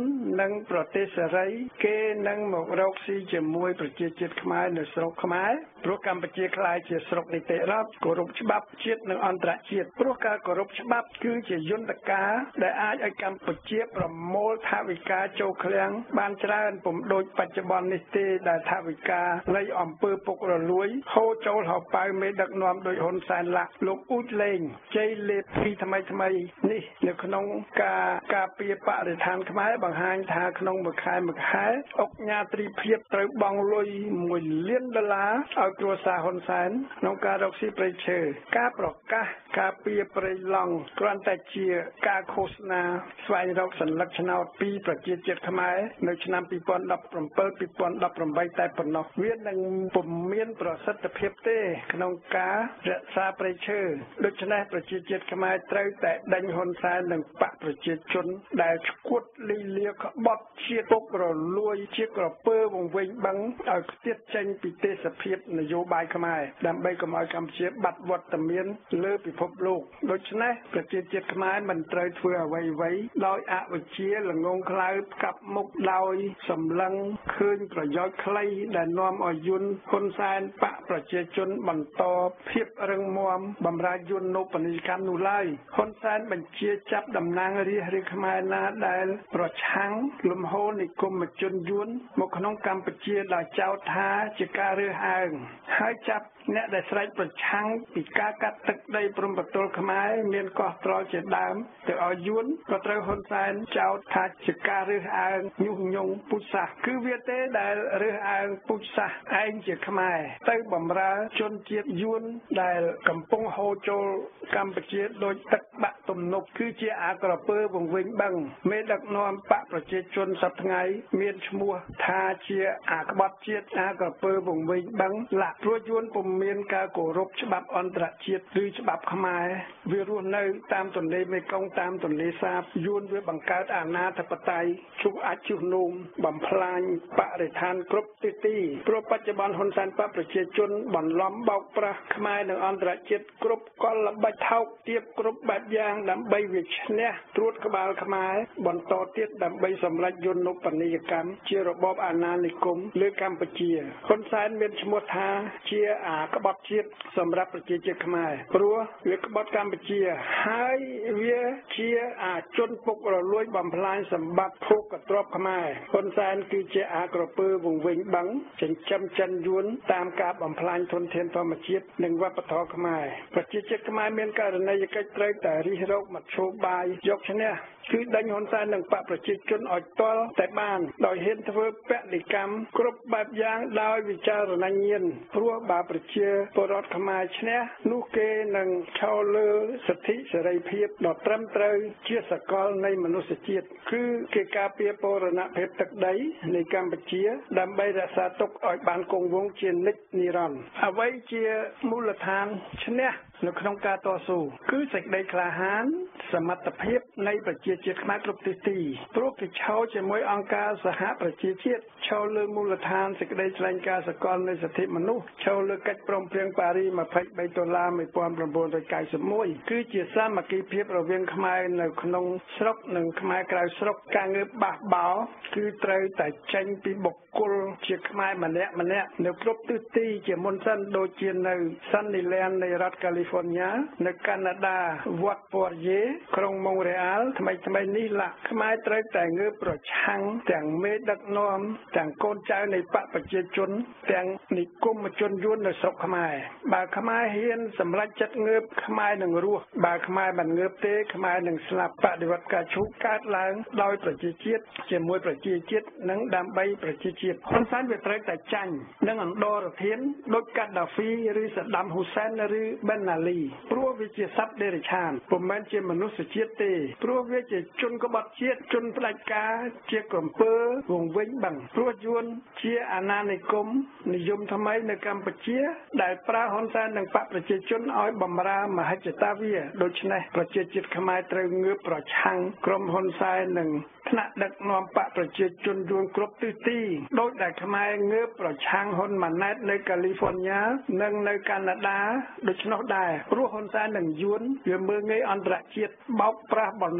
និងប្រទេសសេរីគេនឹងមករកស៊ីជាមួយប្រជាជាតិខ្មែរនៅស្រុកខ្មែរព្រោះកម្ពុជាក្លាយជាស្រុកនីតិរដ្ឋគោរពច្បាប់ជាតិនិងអន្តរជាតិព្រោះការគោរពច្បាប់គឺជាយន្តការដែលអាចឲ្យកម្ពុជាប្រមូលថវិកាចូលឃ្លាំងបានច្រើនពុំដូចបច្ចុប្បន្ននេះទេដែលថវិកានៃអំពើពុករលួយហូរចូលហោប៉ៅមេដឹកនាំដោយហ៊ុនសែនឡាក់លោកអ៊ូចលេងជ័យលេពីថ្មីថ្មីនេះនៅក្នុងការការពារបរិស្ថានខ្មែរបង្ហាញថាក្នុងមួយខែមួយខែអុកញ៉ាត្រីភាពត្រូវបង់លុយមួយលានដុល្លារឲ្យគ្រួសារហ៊ុនសែនក្នុងការរកស៊ីព្រៃឈើការប្រកាសការពារព្រៃឡង់គ្រាន់តែជាការឃោសនាស្វែងរកសញ្ញាឆ្នោតពីប្រជាជាតិខ្មែរនៅឆ្នាំពីរពាន់ដប់ប្រាំពីរ ពីរពាន់ដប់ប្រាំបីតែប៉ុណ្ណោះវានឹងពុំមានប្រសិទ្ធភាពទេក្នុងការរក្សាព្រៃឈើដូច្នេះប្រជាជាតិខ្មែរត្រូវតែដេញហ៊ុនសែននិងបកប្រជាជនដែលឈួតលីលាក្បត់ជាតិពុករលួយជាក្រពើវង្វេងបឹងឲ្យខ្ទាតចេញពីទេសភាពនយោបាយខ្មែរដើម្បីកុំឲ្យកម្ពុជាបាត់វត្តមានលើពិភពលោកដូច្នេះប្រជាជាតិខ្មែរមិនត្រូវធ្វើអ្វីអ្វីដោយអវិជ្ជាល្ងងខ្លៅផ្កាប់មុខដោយសម្លឹងឃើញប្រយោជន៍ខ្លីដែលនាំឲ្យយន្តហ៊ុនសែនបកប្រជាជនបន្តភាពរឹងមាំបំរើយន្តនូបនីយកម្មនោះឡើយហ៊ុនសែនបញ្ជាចាប់តំណាងរាស្ត្ររាជខ្មែរណាដែលប្រឆាំងលំហូរនិគមជនយួនមកក្នុងកម្ពុជាដោយចោទថាជាការរើសអើងហើយចាប់អ្នកដែលស្រែកប្រឆាំងពីការកាត់ទឹកដីព្រំប្រទល់ខ្មែរមានកោះត្រល់ជាដើមទៅឲ្យយួនក៏ត្រូវហ៊ុនសែនចោទថាជាការរើសអើងញុះញង់ពូជសាសន៍គឺវាទេដែលរើសអើងពូជសាសន៍ឯងជាខ្មែរទៅបំរើជនជាតិយួនដែលកំពុងហូរចូលកម្ពុជាដោយទឹកបាក់ទំនប់គឺជាអាក្រពើវង្វេងបឹងមេដឹកនាំបកប្រជាជនសប្តាហ៍ថ្ងៃមានឈ្មោះថាជាអាក្បត់ជាតិអាក្រពើវង្វេងបឹងលាក់ព្រោះយួនពុំមានការគោរពច្បាប់អន្តរជាតិឬច្បាប់ខ្មែរវារស់នៅតាមទន្លេមេគង្គតាមទន្លេសាបយួនវាបង្កើតអាណាធិបតេយ្យជុះអាចជុះនោមបំផ្លាញបរិស្ថានគ្រប់ទិសទីព្រោះបច្ចុប្បន្នហ៊ុនសែនបកប្រជាជនបន្លំបោកប្រាស់ខ្មែរនិងអន្តរជាតិគ្រប់កលល្បិចថោកទាបគ្រប់បែបយ៉ាងដើម្បីវាឈ្នះត្រួតក្បាលខ្មែរបន្តទៀតដើម្បីសម្រេចយន្តនូបនីយកម្មជារបបអាណានិគមលើកម្ពុជាហ៊ុនសែនមានឈ្មោះថាជាអាក្បត់ជាតិសម្រាប់ប្រជាជាតិខ្មែរព្រោះវាក្បត់កម្ពុជាហើយវាជាអាជនពុករលួយបំផ្លាញសម្បត្តិភោគទ្រព្យខ្មែរហ៊ុនសែនគឺជាអាក្រពើវង្វេងបឹងចិញ្ចឹមចិនយួនតាមការបំផ្លាញធនធានធម្មជាតិនិងវប្បធម៌ខ្មែរប្រជាជាតិខ្មែរមានករណីយកិច្ចត្រូវតែរិះរោចមធ្យោបាយយកឈ្នះគឺដេញហ៊ុនសែននិងបកប្រជាជនឲ្យទាល់តែបានដោយហ៊ានធ្វើពលិកម្មគ្រប់បែបយ៉ាងដោយវិចារណញ្ញាណព្រោះបើប្រជាពលរដ្ឋខ្មែរឈ្នះនោះគេនឹងឈរលើសិទ្ធិសេរីភាពដ៏ត្រឹមត្រូវជាសកលនៃមនុស្សជាតិគឺគេការពារបូរណភាពទឹកដីនៃកម្ពុជាដើម្បីរក្សាទុកឲ្យបានគង់វង្សជានិច្ចនិរន្តរ៍អ្វីជាមូលដ្ឋានឈ្នះនៅក្នុងការតស៊ូគឺសេចក្តីក្លាហានសមត្ថភាពនៃប្រជាជាតិខ្មែរគ្រប់ទិសទីព្រោះគេឈរជាមួយអង្គការសហប្រជាជាតិឈរលើមូលដ្ឋានសេចក្តីថ្លែងការណ៍សកលនៃសិទ្ធិមនុស្សឈរលើកិច្ចព្រមព្រៀងប៉ារីម្ភៃបីដុល្លារមួយពាន់ប្រាំបួនរយកៅសិបមួយគឺជាសាមគ្គីភាពរវាងខ្មែរនៅក្នុងស្រុកនិងខ្មែរក្រៅស្រុកការងើបបះបោគឺត្រូវតែចេញពីបុគ្គលជាខ្មែរម្នាក់ម្នាក់នៅគ្រប់ទិសទីជាមុនសិនដូចជានៅ Sunnyland នៃរដ្ឋ California នៅកាណាដាវត្តពរយេក្រុងម៉ុងរ៉េអាល់ថ្មីថ្មីនេះឡាខ្មែរត្រូវតែងើបប្រឆាំងទាំងមេដឹកនាំទាំងកូនចៅនៃបកប្រជាជនទាំងនិគមជនយួននៅស្រុកខ្មែរបើខ្មែរហ៊ានសម្រេចចិត្តងើបខ្មែរនឹងរស់បើខ្មែរមិនងើបទេខ្មែរនឹងស្លាប់បដិវត្តការឈូកកើតឡើងដោយប្រជាជាតិជាមួយប្រជាជាតិនិងដើម្បីប្រជាជាតិហ៊ុនសែនវាត្រូវតែចាញ់នឹងអន្តរធានដូចកាដាហ្វីឬសាដាមហ៊ូសែនឬបេនណាលីព្រោះវាជាសត្វដេរឆានពុំមែនជាមនុស្សជាតិទេព្រោះវាជាជនក្បត់ជាតិជនផ្ដាច់ការជាកំពើវង្វេងបឹងព្រោះយួនជាអាណានិគមនិយមថ្មីនៅកម្ពុជាដែលប្រើហ៊ុនសែននិងបកប្រជាជនឲ្យបម្រើមហិច្ឆតាវាដូច្នេះប្រជាជាតិខ្មែរត្រូវងើបប្រឆាំងក្រុមហ៊ុនសែននិងថ្នាក់ដឹកនាំបកប្រជាជនយួនគ្រប់ទិសទីដោយដែលខ្មែរងើបប្រឆាំងហ៊ុនម៉ាណែតនៅកាលីហ្វ័រញ៉ានិងនៅកាណាដាដូច្នោះដែរព្រោះហ៊ុនសែននិងយួនវាមើលងាយអន្តរជាតិបោកប្រាស់បន្លំ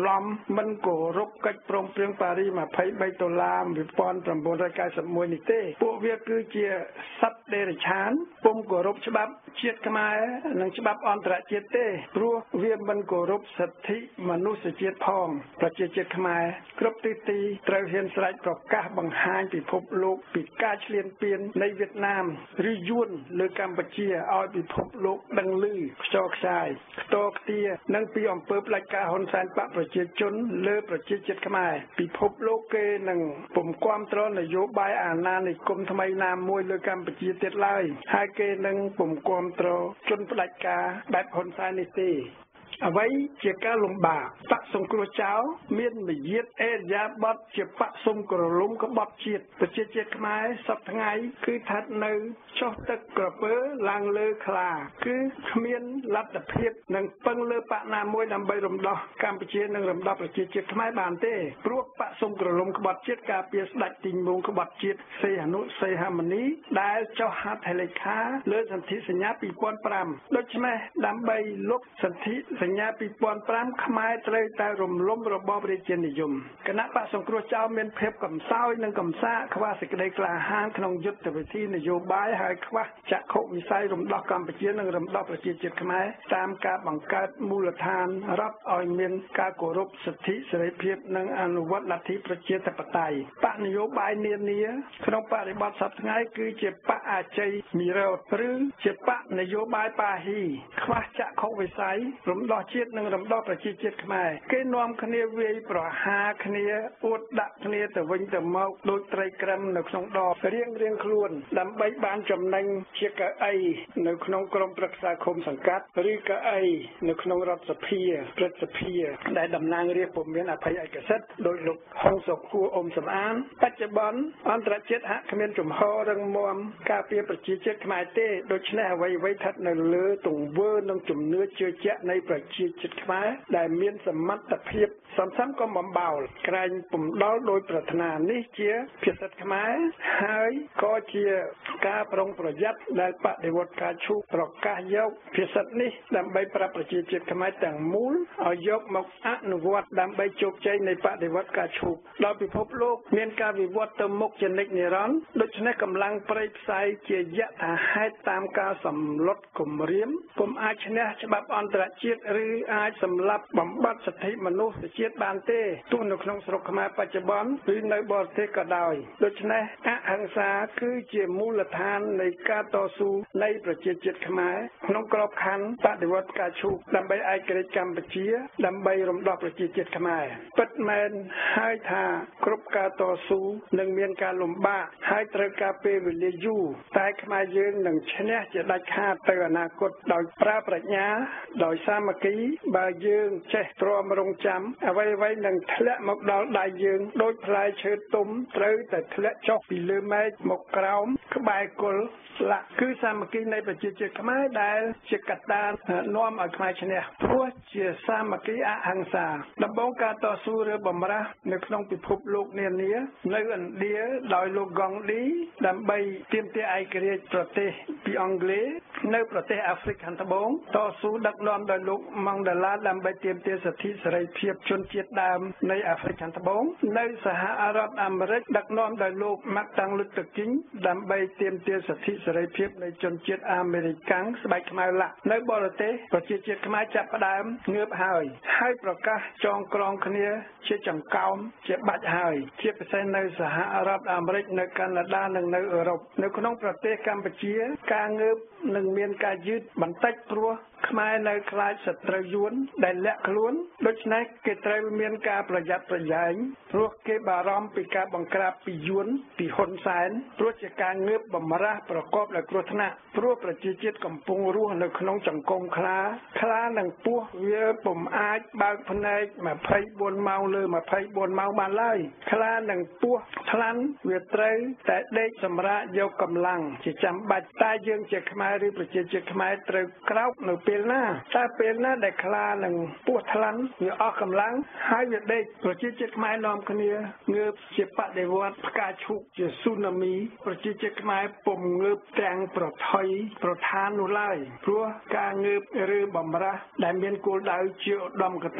មិនគោរពកិច្ចព្រមព្រៀងប៉ារីសยี่สิบสามដុល្លារnineteen ninety-oneនេះទេពួកវាគឺជាសត្វដេរឆានពុំគោរពច្បាប់ជាតិខ្មែរនិងច្បាប់អន្តរជាតិទេព្រោះវាមិនគោរពសិទ្ធិមនុស្សជាតិផងប្រជាជាតិខ្មែរគ្រប់ទិសទីត្រូវហ៊ានស្រែកប្រកាសបង្ហាញពិភពលោកពីការឈ្លានពាននៃវៀតណាមឬយួនលើកម្ពុជាឲ្យពិភពលោកដឹងឮខ្ចរខ្ចាយខ្ទរខ្ទានិងពីអំពើផ្ដាច់ការហ៊ុនសែនបកប្រជាជនលើប្រជាជាតិខ្មែរពិភពលោកគេនឹងពុំគាំទ្រនយោបាយអាណានិគមថ្មីណាមួយលើកម្ពុជាទៀតឡើយហើយគេនឹងពុំគាំទ្រជនផ្ដាច់ការបែបហ៊ុនសែននេះទេអ្វីជាការលំបាកបកសង្គ្រោះចោលមានមយាទអេរយាប័តជាបកសុំក្រលំក្បត់ជាតិប្រជាជាតិខ្មែរសពថ្ងៃគឺស្ថិតនៅចុះទឹកក្រពើឡើងលើខ្លាគឺគ្មានលទ្ធភាពនឹងពឹងលើបកណាមួយដើម្បីរំដោះកម្ពុជានិងរំដោះប្រជាជាតិខ្មែរបានទេព្រោះបកសុំក្រលំក្បត់ជាតិការពារស្ដេចទីងមងក្បត់ជាតិសីហនុសីហមុនីដែលចុះហត្ថលេខាលើសន្ធិសញ្ញាtwo thousand fiveដូច្នេះដើម្បីលុបសន្ធិសញ្ញាtwo thousand fiveខ្មែរត្រូវតែរំលំរបបរាជានិយមគណៈបកសង្គ្រោះចោលមានភាពកំសោយនិងកំសាកខ្វះសេចក្តីក្លាហានក្នុងយុទ្ធវិធីនយោបាយហើយខ្វះចក្ខុវិស័យរំដោះកម្ពុជានិងរំដោះប្រជាជាតិខ្មែរតាមការបង្កើតមូលដ្ឋានរដ្ឋឲ្យមានការគោរពសិទ្ធិសេរីភាពនិងអនុវត្តលទ្ធិប្រជាធិបតេយ្យបកនយោបាយនានាក្នុងបរិបទសប្តាហ៍ថ្ងៃគឺជាបកអាជ័យមីរ៉ូតឬជាបកនយោបាយប៉ាហ៊ីខ្វះចក្ខុវិស័យរំដោះជាតិនិងរំដោះប្រជាជាតិខ្មែរគេនាំគ្នាវាយប្រហារគ្នាអួតដាក់គ្នាទៅវិញទៅមកដូចត្រីក្រិមនៅក្នុងដបរៀងរៀងខ្លួនដើម្បីបានចំណេញជាកៅអីនៅក្នុងក្រុមប្រឹក្សាឃុំសង្កាត់ឬកៅអីនៅក្នុងរដ្ឋសភាព្រឹទ្ធសភាដែលតំណាងរាស្ត្រពុំមានអភ័យឯកសិទ្ធិដោយលោកហុងសុខួរអ៊ុំសំអានបច្ចុប្បន្នអន្តរជាតិហាក់គ្មានជំហររឹងមាំការពារប្រជាជាតិខ្មែរទេដូច្នេះអ្វីៗស្ថិតនៅលើទង្វើនិងជំនឿជឿជាក់នៃប្រជាជាតិខ្មែរដែលមានសមត្ថភាពសំខាន់ក៏បំបោលក្រែងពំដល់ដោយប្រាថ្នានេះជាភាសាខ្មែរហើយក៏ជាការប្រុងប្រយ័ត្នដែលបដិវត្តការឈូកប្រកាសយកភាសានេះដើម្បីប្រាប់ប្រជាជាតិខ្មែរទាំងមូលឲ្យយកមកអនុវត្តដើម្បីជោគជ័យនៃបដិវត្តការឈូកដល់ពិភពលោកមានការវិវត្តទៅមុខជានិច្ចនិរន្តរ៍ដូច្នេះកម្លាំងប្រៃផ្សាយជាយថាហេតុតាមការសម្លុតគំរាមពុំអាចឈ្នះច្បាប់អន្តរជាតិឬអាចសម្លាប់បំបត្តិសិទ្ធិមនុស្សជាតិបានទេទោះនៅក្នុងស្រុកខ្មែរបច្ចុប្បន្នឬនៅបរទេសក៏ដោយដូច្នេះអហិង្សាគឺជាមូលដ្ឋាននៃការតស៊ូនៃប្រជាជាតិខ្មែរក្នុងក្របខ័ណ្ឌបដិវត្តការឈូកដើម្បីឯករាជ្យកម្ពុជាដើម្បីរំដោះប្រជាជាតិខ្មែរពិតមែនហើយថាគ្រប់ការតស៊ូនឹងមានការលំបាកហើយត្រូវការពេលវេលាយូរតែខ្មែរយើងនឹងឈ្នះជាដាច់ខាតទៅអនាគតដោយប្រើប្រាជ្ញាដោយសាមគ្គីបើយើងចេះទ្រាំរង់ចាំអ្វីអ្វីនឹងធ្លាក់មកដល់ដៃយើងដូចផ្លែឈើទុំត្រូវតែធ្លាក់ចុះពីលើមែកមកក្រោមក្បែរគល់ស្លាក់គឺសាមគ្គីនៃប្រជាជាតិខ្មែរដែលជាកត្តានាំឲ្យខ្មែរឈ្នះព្រោះជាសាមគ្គីអហិង្សាដំបូងការតស៊ូឬបំរាស់នៅក្នុងពិភពលោកនានានៅឥណ្ឌាដោយលោកកុងឌីដើម្បីទាមទារឯករាជ្យប្រទេសពីអង់គ្លេសនៅប្រទេសអាហ្វ្រិកខាងត្បូងតស៊ូដឹកនាំដោយលោកម៉ង់ដាឡាដើម្បីទាមទារសិទ្ធិសេរីភាពជនជាតិដើមនៃអាហ្វ្រិកខាងត្បូងនៅសហរដ្ឋអាមេរិកដឹកនាំដោយលោកម៉ាក់តាំងលូធឺគីងដើម្បីទាមទារសិទ្ធិសេរីភាពនៃជនជាតិអាមេរិកាំងស្បែកខ្មៅឡាក់នៅបរទេសប្រជាជាតិខ្មែរចាប់ផ្ដើមងើបហើយហើយប្រកាសចងក្រងគ្នាជាចង្កោមជាបាច់ហើយជាពិសេសនៅសហរដ្ឋអាមេរិកនៅកាណាដានិងនៅអឺរ៉ុបនៅក្នុងប្រទេសកម្ពុជាការងើបនឹងមានការយឺតបន្តិចព្រោះខ្មែរនៅខ្លាចសត្រូវយួនដែលលាក់ខ្លួនដូច្នេះគេត្រូវមានការប្រយ័ត្នប្រយែងព្រោះគេបារម្ភពីការបង្ក្រាបពីយួនពីហ៊ុនសែនព្រោះជាការងើបបំរាស់ប្រកបដោយគ្រោះថ្នាក់ព្រោះប្រជាជាតិកំពុងរស់នៅក្នុងចង្កុំខ្លាខ្លានិងពស់វាពុំអាចបើកភ្នែកยี่สิบสี่ម៉ោងលើยี่สิบสี่ម៉ោងបានឡើយខ្លានិងពស់ថ្លាន់វាត្រូវតែដេកសម្រាកយកកម្លាំងជាចាំបាច់តែយើងជាខ្មែរឬប្រជាជាតិខ្មែរត្រូវក្រោកនៅពេលណាតែពេលណាដែលខ្លានិងពស់ថ្លាន់វាអស់កម្លាំងហើយវាដេកប្រជាជាតិខ្មែរនាំគ្នាងើបជាបដិវត្តផ្កាឈូកជាស៊ូណាមីប្រជាជាតិខ្មែរពុំងើបទាំងប្រថុយប្រឋាននោះឡើយព្រោះការងើបឬបំរាស់ដែលមានគោលដៅជាឧត្តមគតិ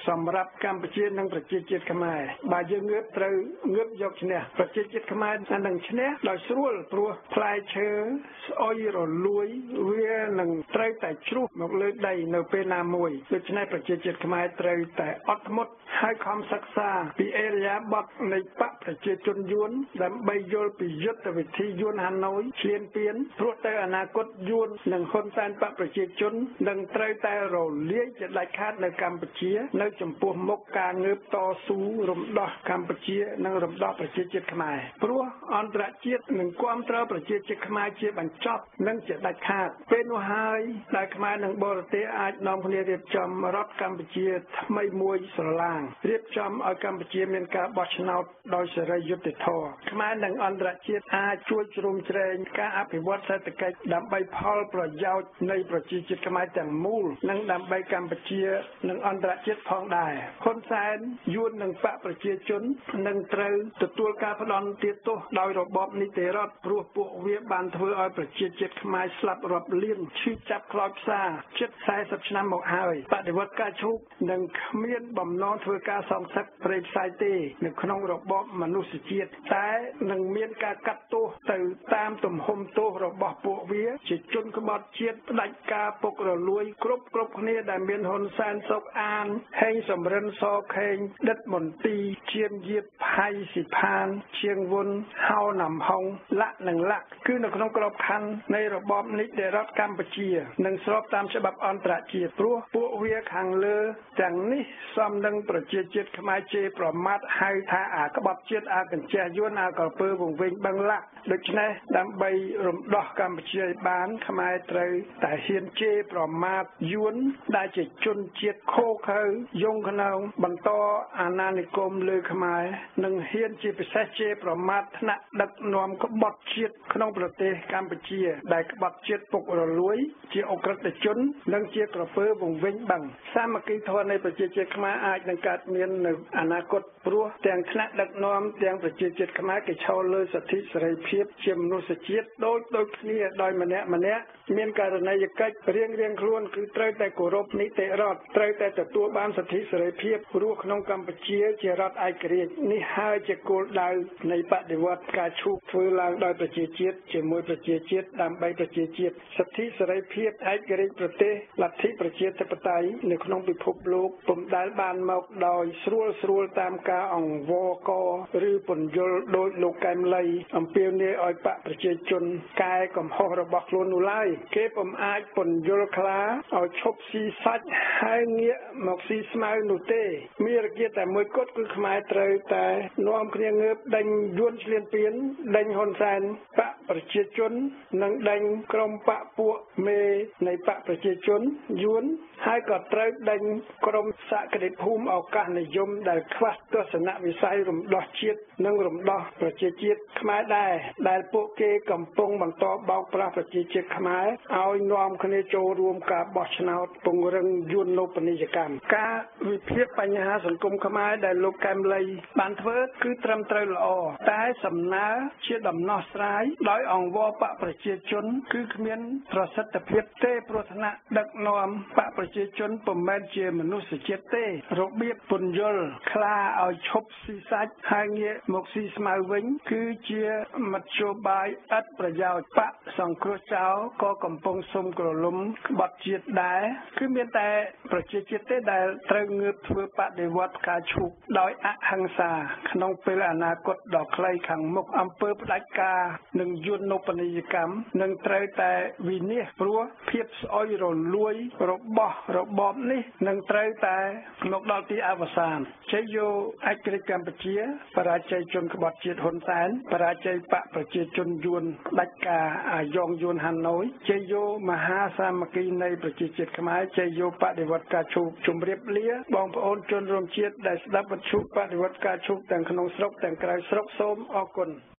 សម្រាប់កម្ពុជានិងប្រជាជាតិខ្មែរបើយើងងើបត្រូវងើបយកឈ្នះប្រជាជាតិខ្មែរនឹងឈ្នះដោយស្រួលព្រោះផ្លែឈើស្អុយរលួយវានឹងត្រូវតែជ្រុះមកលើដីនៅពេលណាមួយដូច្នេះប្រជាជាតិខ្មែរត្រូវតែអត់ធ្មត់ហើយខំសិក្សាពីអេរយាប័តនៃបកប្រជាជនយួនដើម្បីយល់ពីយុទ្ធវិធីយួនហាណូយឈ្លានពានព្រោះទៅអនាគតយួននិងហ៊ុនសែនបកប្រជាជននឹងត្រូវតែរលាយជាដាច់ខាតនៅកម្ពុជានៅចំពោះមុខការងើបតស៊ូរំដោះកម្ពុជានិងរំដោះប្រជាជាតិខ្មែរព្រោះអន្តរជាតិនឹងគាំទ្រប្រជាជាតិខ្មែរជាបញ្ចប់និងជាដាច់ខាតពេលនោះហើយដែលខ្មែរនិងបរទេសអាចនាំគ្នារៀបចំរដ្ឋកម្ពុជាថ្មីមួយស្រឡាងរៀបចំឲ្យកម្ពុជាមានការបោះឆ្នោតដោយសេរីយុត្តិធម៌ខ្មែរនិងអន្តរជាតិអាចជួយជ្រោមជ្រែងការអភិវឌ្ឍសេដ្ឋកិច្ចដើម្បីផលប្រយោជន៍នៃប្រជាជាតិខ្មែរទាំងមូលនិងដើម្បីកម្ពុជានិងអន្តរជាតិផងដែរហ៊ុនសែនយួននិងបកប្រជាជននឹងត្រូវទទួលការផ្ដន់ទោសដោយរបបនីតិរដ្ឋព្រោះពួកវាបានធ្វើឲ្យប្រជាជាតិខ្មែរស្លាប់រាប់លានឈឺចាប់ខ្លោចផ្សាជិតสี่สิบឆ្នាំមកហើយបដិវត្តការឈូកនឹងគ្មានបំណងធ្វើការសងសឹកព្រៃផ្សាយទេនៅក្នុងរបបមនុស្សជាតិតែនឹងមានការកាត់ទោសទៅតាមទំហំទោសរបស់ពួកវាជាជនក្បត់ជាតិផ្ដាច់ការពុករលួយគ្រប់គ្រប់គ្នាដែលមានហ៊ុនសែនសុកអានហេងសំរិនសខេងដិតមន្ទីជៀនយៀបផៃស៊ីផានឈៀងវុនហៅណាំហុងលាក់និងលាក់គឺនៅក្នុងក្របខ័ណ្ឌនៃរបបនីតិរដ្ឋកម្ពុជានិងស្របតាមច្បាប់អន្តរជាតិព្រោះពួកវាខាងលើទាំងនេះសមនឹងប្រជាជាតិខ្មែរជេរប្រមាថហៅថាអាក្បត់ជាតិអាកញ្ចេះយួនអាកពើវង្វេងបឹងលាក់ដូច្នេះដើម្បីរំដោះកម្ពុជាឲ្យបានខ្មែរត្រូវតែហ៊ានជេរប្រមាថយួនដែលជាជនជាតិខូខើយងក្នុងបន្តអាណានិគមលើខ្មែរនិងហ៊ានជាពិសេសជេរប្រមាថថ្នាក់ដឹកនាំក្បត់ជាតិក្នុងប្រទេសកម្ពុជាដែលក្បត់ជាតិពុករលួយជាអក្រិតជននិងជាក្រពើវង្វេងបឹងសាមគ្គីធម៌នៃប្រជាជាតិខ្មែរអាចនឹងកើតមាននៅអនាគតព្រោះទាំងថ្នាក់ដឹកនាំទាំងប្រជាជាតិខ្មែរគេឈរលើសិទ្ធិសេរីភាពជាមនុស្សជាតិដូចដូចគ្នាដោយម្នាក់ម្នាក់មានករណីយកិច្ចរៀងរៀងខ្លួនគឺត្រូវតែគោរពនីតិរដ្ឋត្រូវតែទទួលបានសិទ្ធិសេរីភាពរស់ក្នុងកម្ពុជាជារដ្ឋឯករាជ្យនេះហើយជាគោលដៅនៃបដិវត្តការឈូកធ្វើឡើងដោយប្រជាជាតិជាមួយប្រជាជាតិដើម្បីប្រជាជាតិសិទ្ធិសេរីភាពឯករាជ្យប្រទេសលទ្ធិប្រជាធិបតេយ្យនៅក្នុងពិភពលោកពុំដែលបានមកដោយស្រួលស្រួលតាមការអង្វរកឬពន្យល់ដោយលោកកែមលីអំពាវនាវឲ្យបកប្រជាជនកែកំហុសរបស់ខ្លួននោះឡើយគេពុំអាចពន្យល់ខ្លាឲ្យឈប់ស៊ីសាច់ហើយងាកមកស៊ីស្មៅនោះទេមានរគាតែមួយគត់គឺខ្មែរត្រូវតែនាំគ្នាងើបដេញយួនឈ្លានពានដេញហ៊ុនសែនបកប្រជាជននិងដេញក្រុមបកពួកមេនៃបកប្រជាជនយួនហើយក៏ត្រូវដេញក្រុមសក្តិភូមិឱកាសនិយមដែលខ្វះទស្សនវិស័យរំដោះជាតិនិងរំដោះប្រជាជាតិខ្មែរដែរដែលពួកគេកំពុងបន្តបោកប្រាស់ប្រជាជាតិខ្មែរឲ្យនាំគ្នាចូលរួមការបោះឆ្នោតពង្រឹងយួននូបនីយកម្មការវិភាគបញ្ហាសង្គមខ្មែរដែលលោកកែមលីបានធ្វើគឺត្រឹមត្រូវល្អតែសំណើជាដំណោះស្រាយដោយអង្វរបកប្រជាជនគឺគ្មានប្រសិទ្ធភាពទេព្រោះថ្នាក់ដឹកនាំបកប្រជាជនពុំមែនជាមនុស្សជាតិទេរបៀបពន្យល់ខ្លាឲ្យឈប់ស៊ីសាច់ហើយងាកមកស៊ីស្មៅវិញគឺជាមធ្យោបាយឥតប្រយោជន៍បកសង្គ្រោះចោលក៏កំពុងសុំក្រឡុំក្បត់ជាតិដែរគឺមានតែប្រជាជាតិទេដែលត្រូវងើបធ្វើបដិវត្តការឈូកដោយអហិង្សាក្នុងពេលអនាគតដ៏ខ្លីខាងមុខអំពើផ្ដាច់ការនិងយួននូបនីយកម្មនឹងត្រូវតែវិនិច្ឆ័យព្រោះភាពស្អុយរលួយរបស់របបនេះនឹងត្រូវតែមកដល់ទីអវសានជ័យយោឯករាជ្យកម្ពុជាបរាជ័យជនក្បត់ជាតិហ៊ុនសែនបរាជ័យបកប្រជាជនយួនផ្ដាច់ការអាយ៉ងយួនហាណូយជ័យយោមហាសាមគ្គីនៃប្រជាជាតិខ្មែរជ័យយោបដិវត្តការឈូកជម្រាបលាបងប្អូនជនរួមជាតិដែលស្ដាប់វិទ្យុបដិវត្តការឈូកទាំងក្នុងស្រុកទាំងក្រៅស្រុកសូមអរគុណ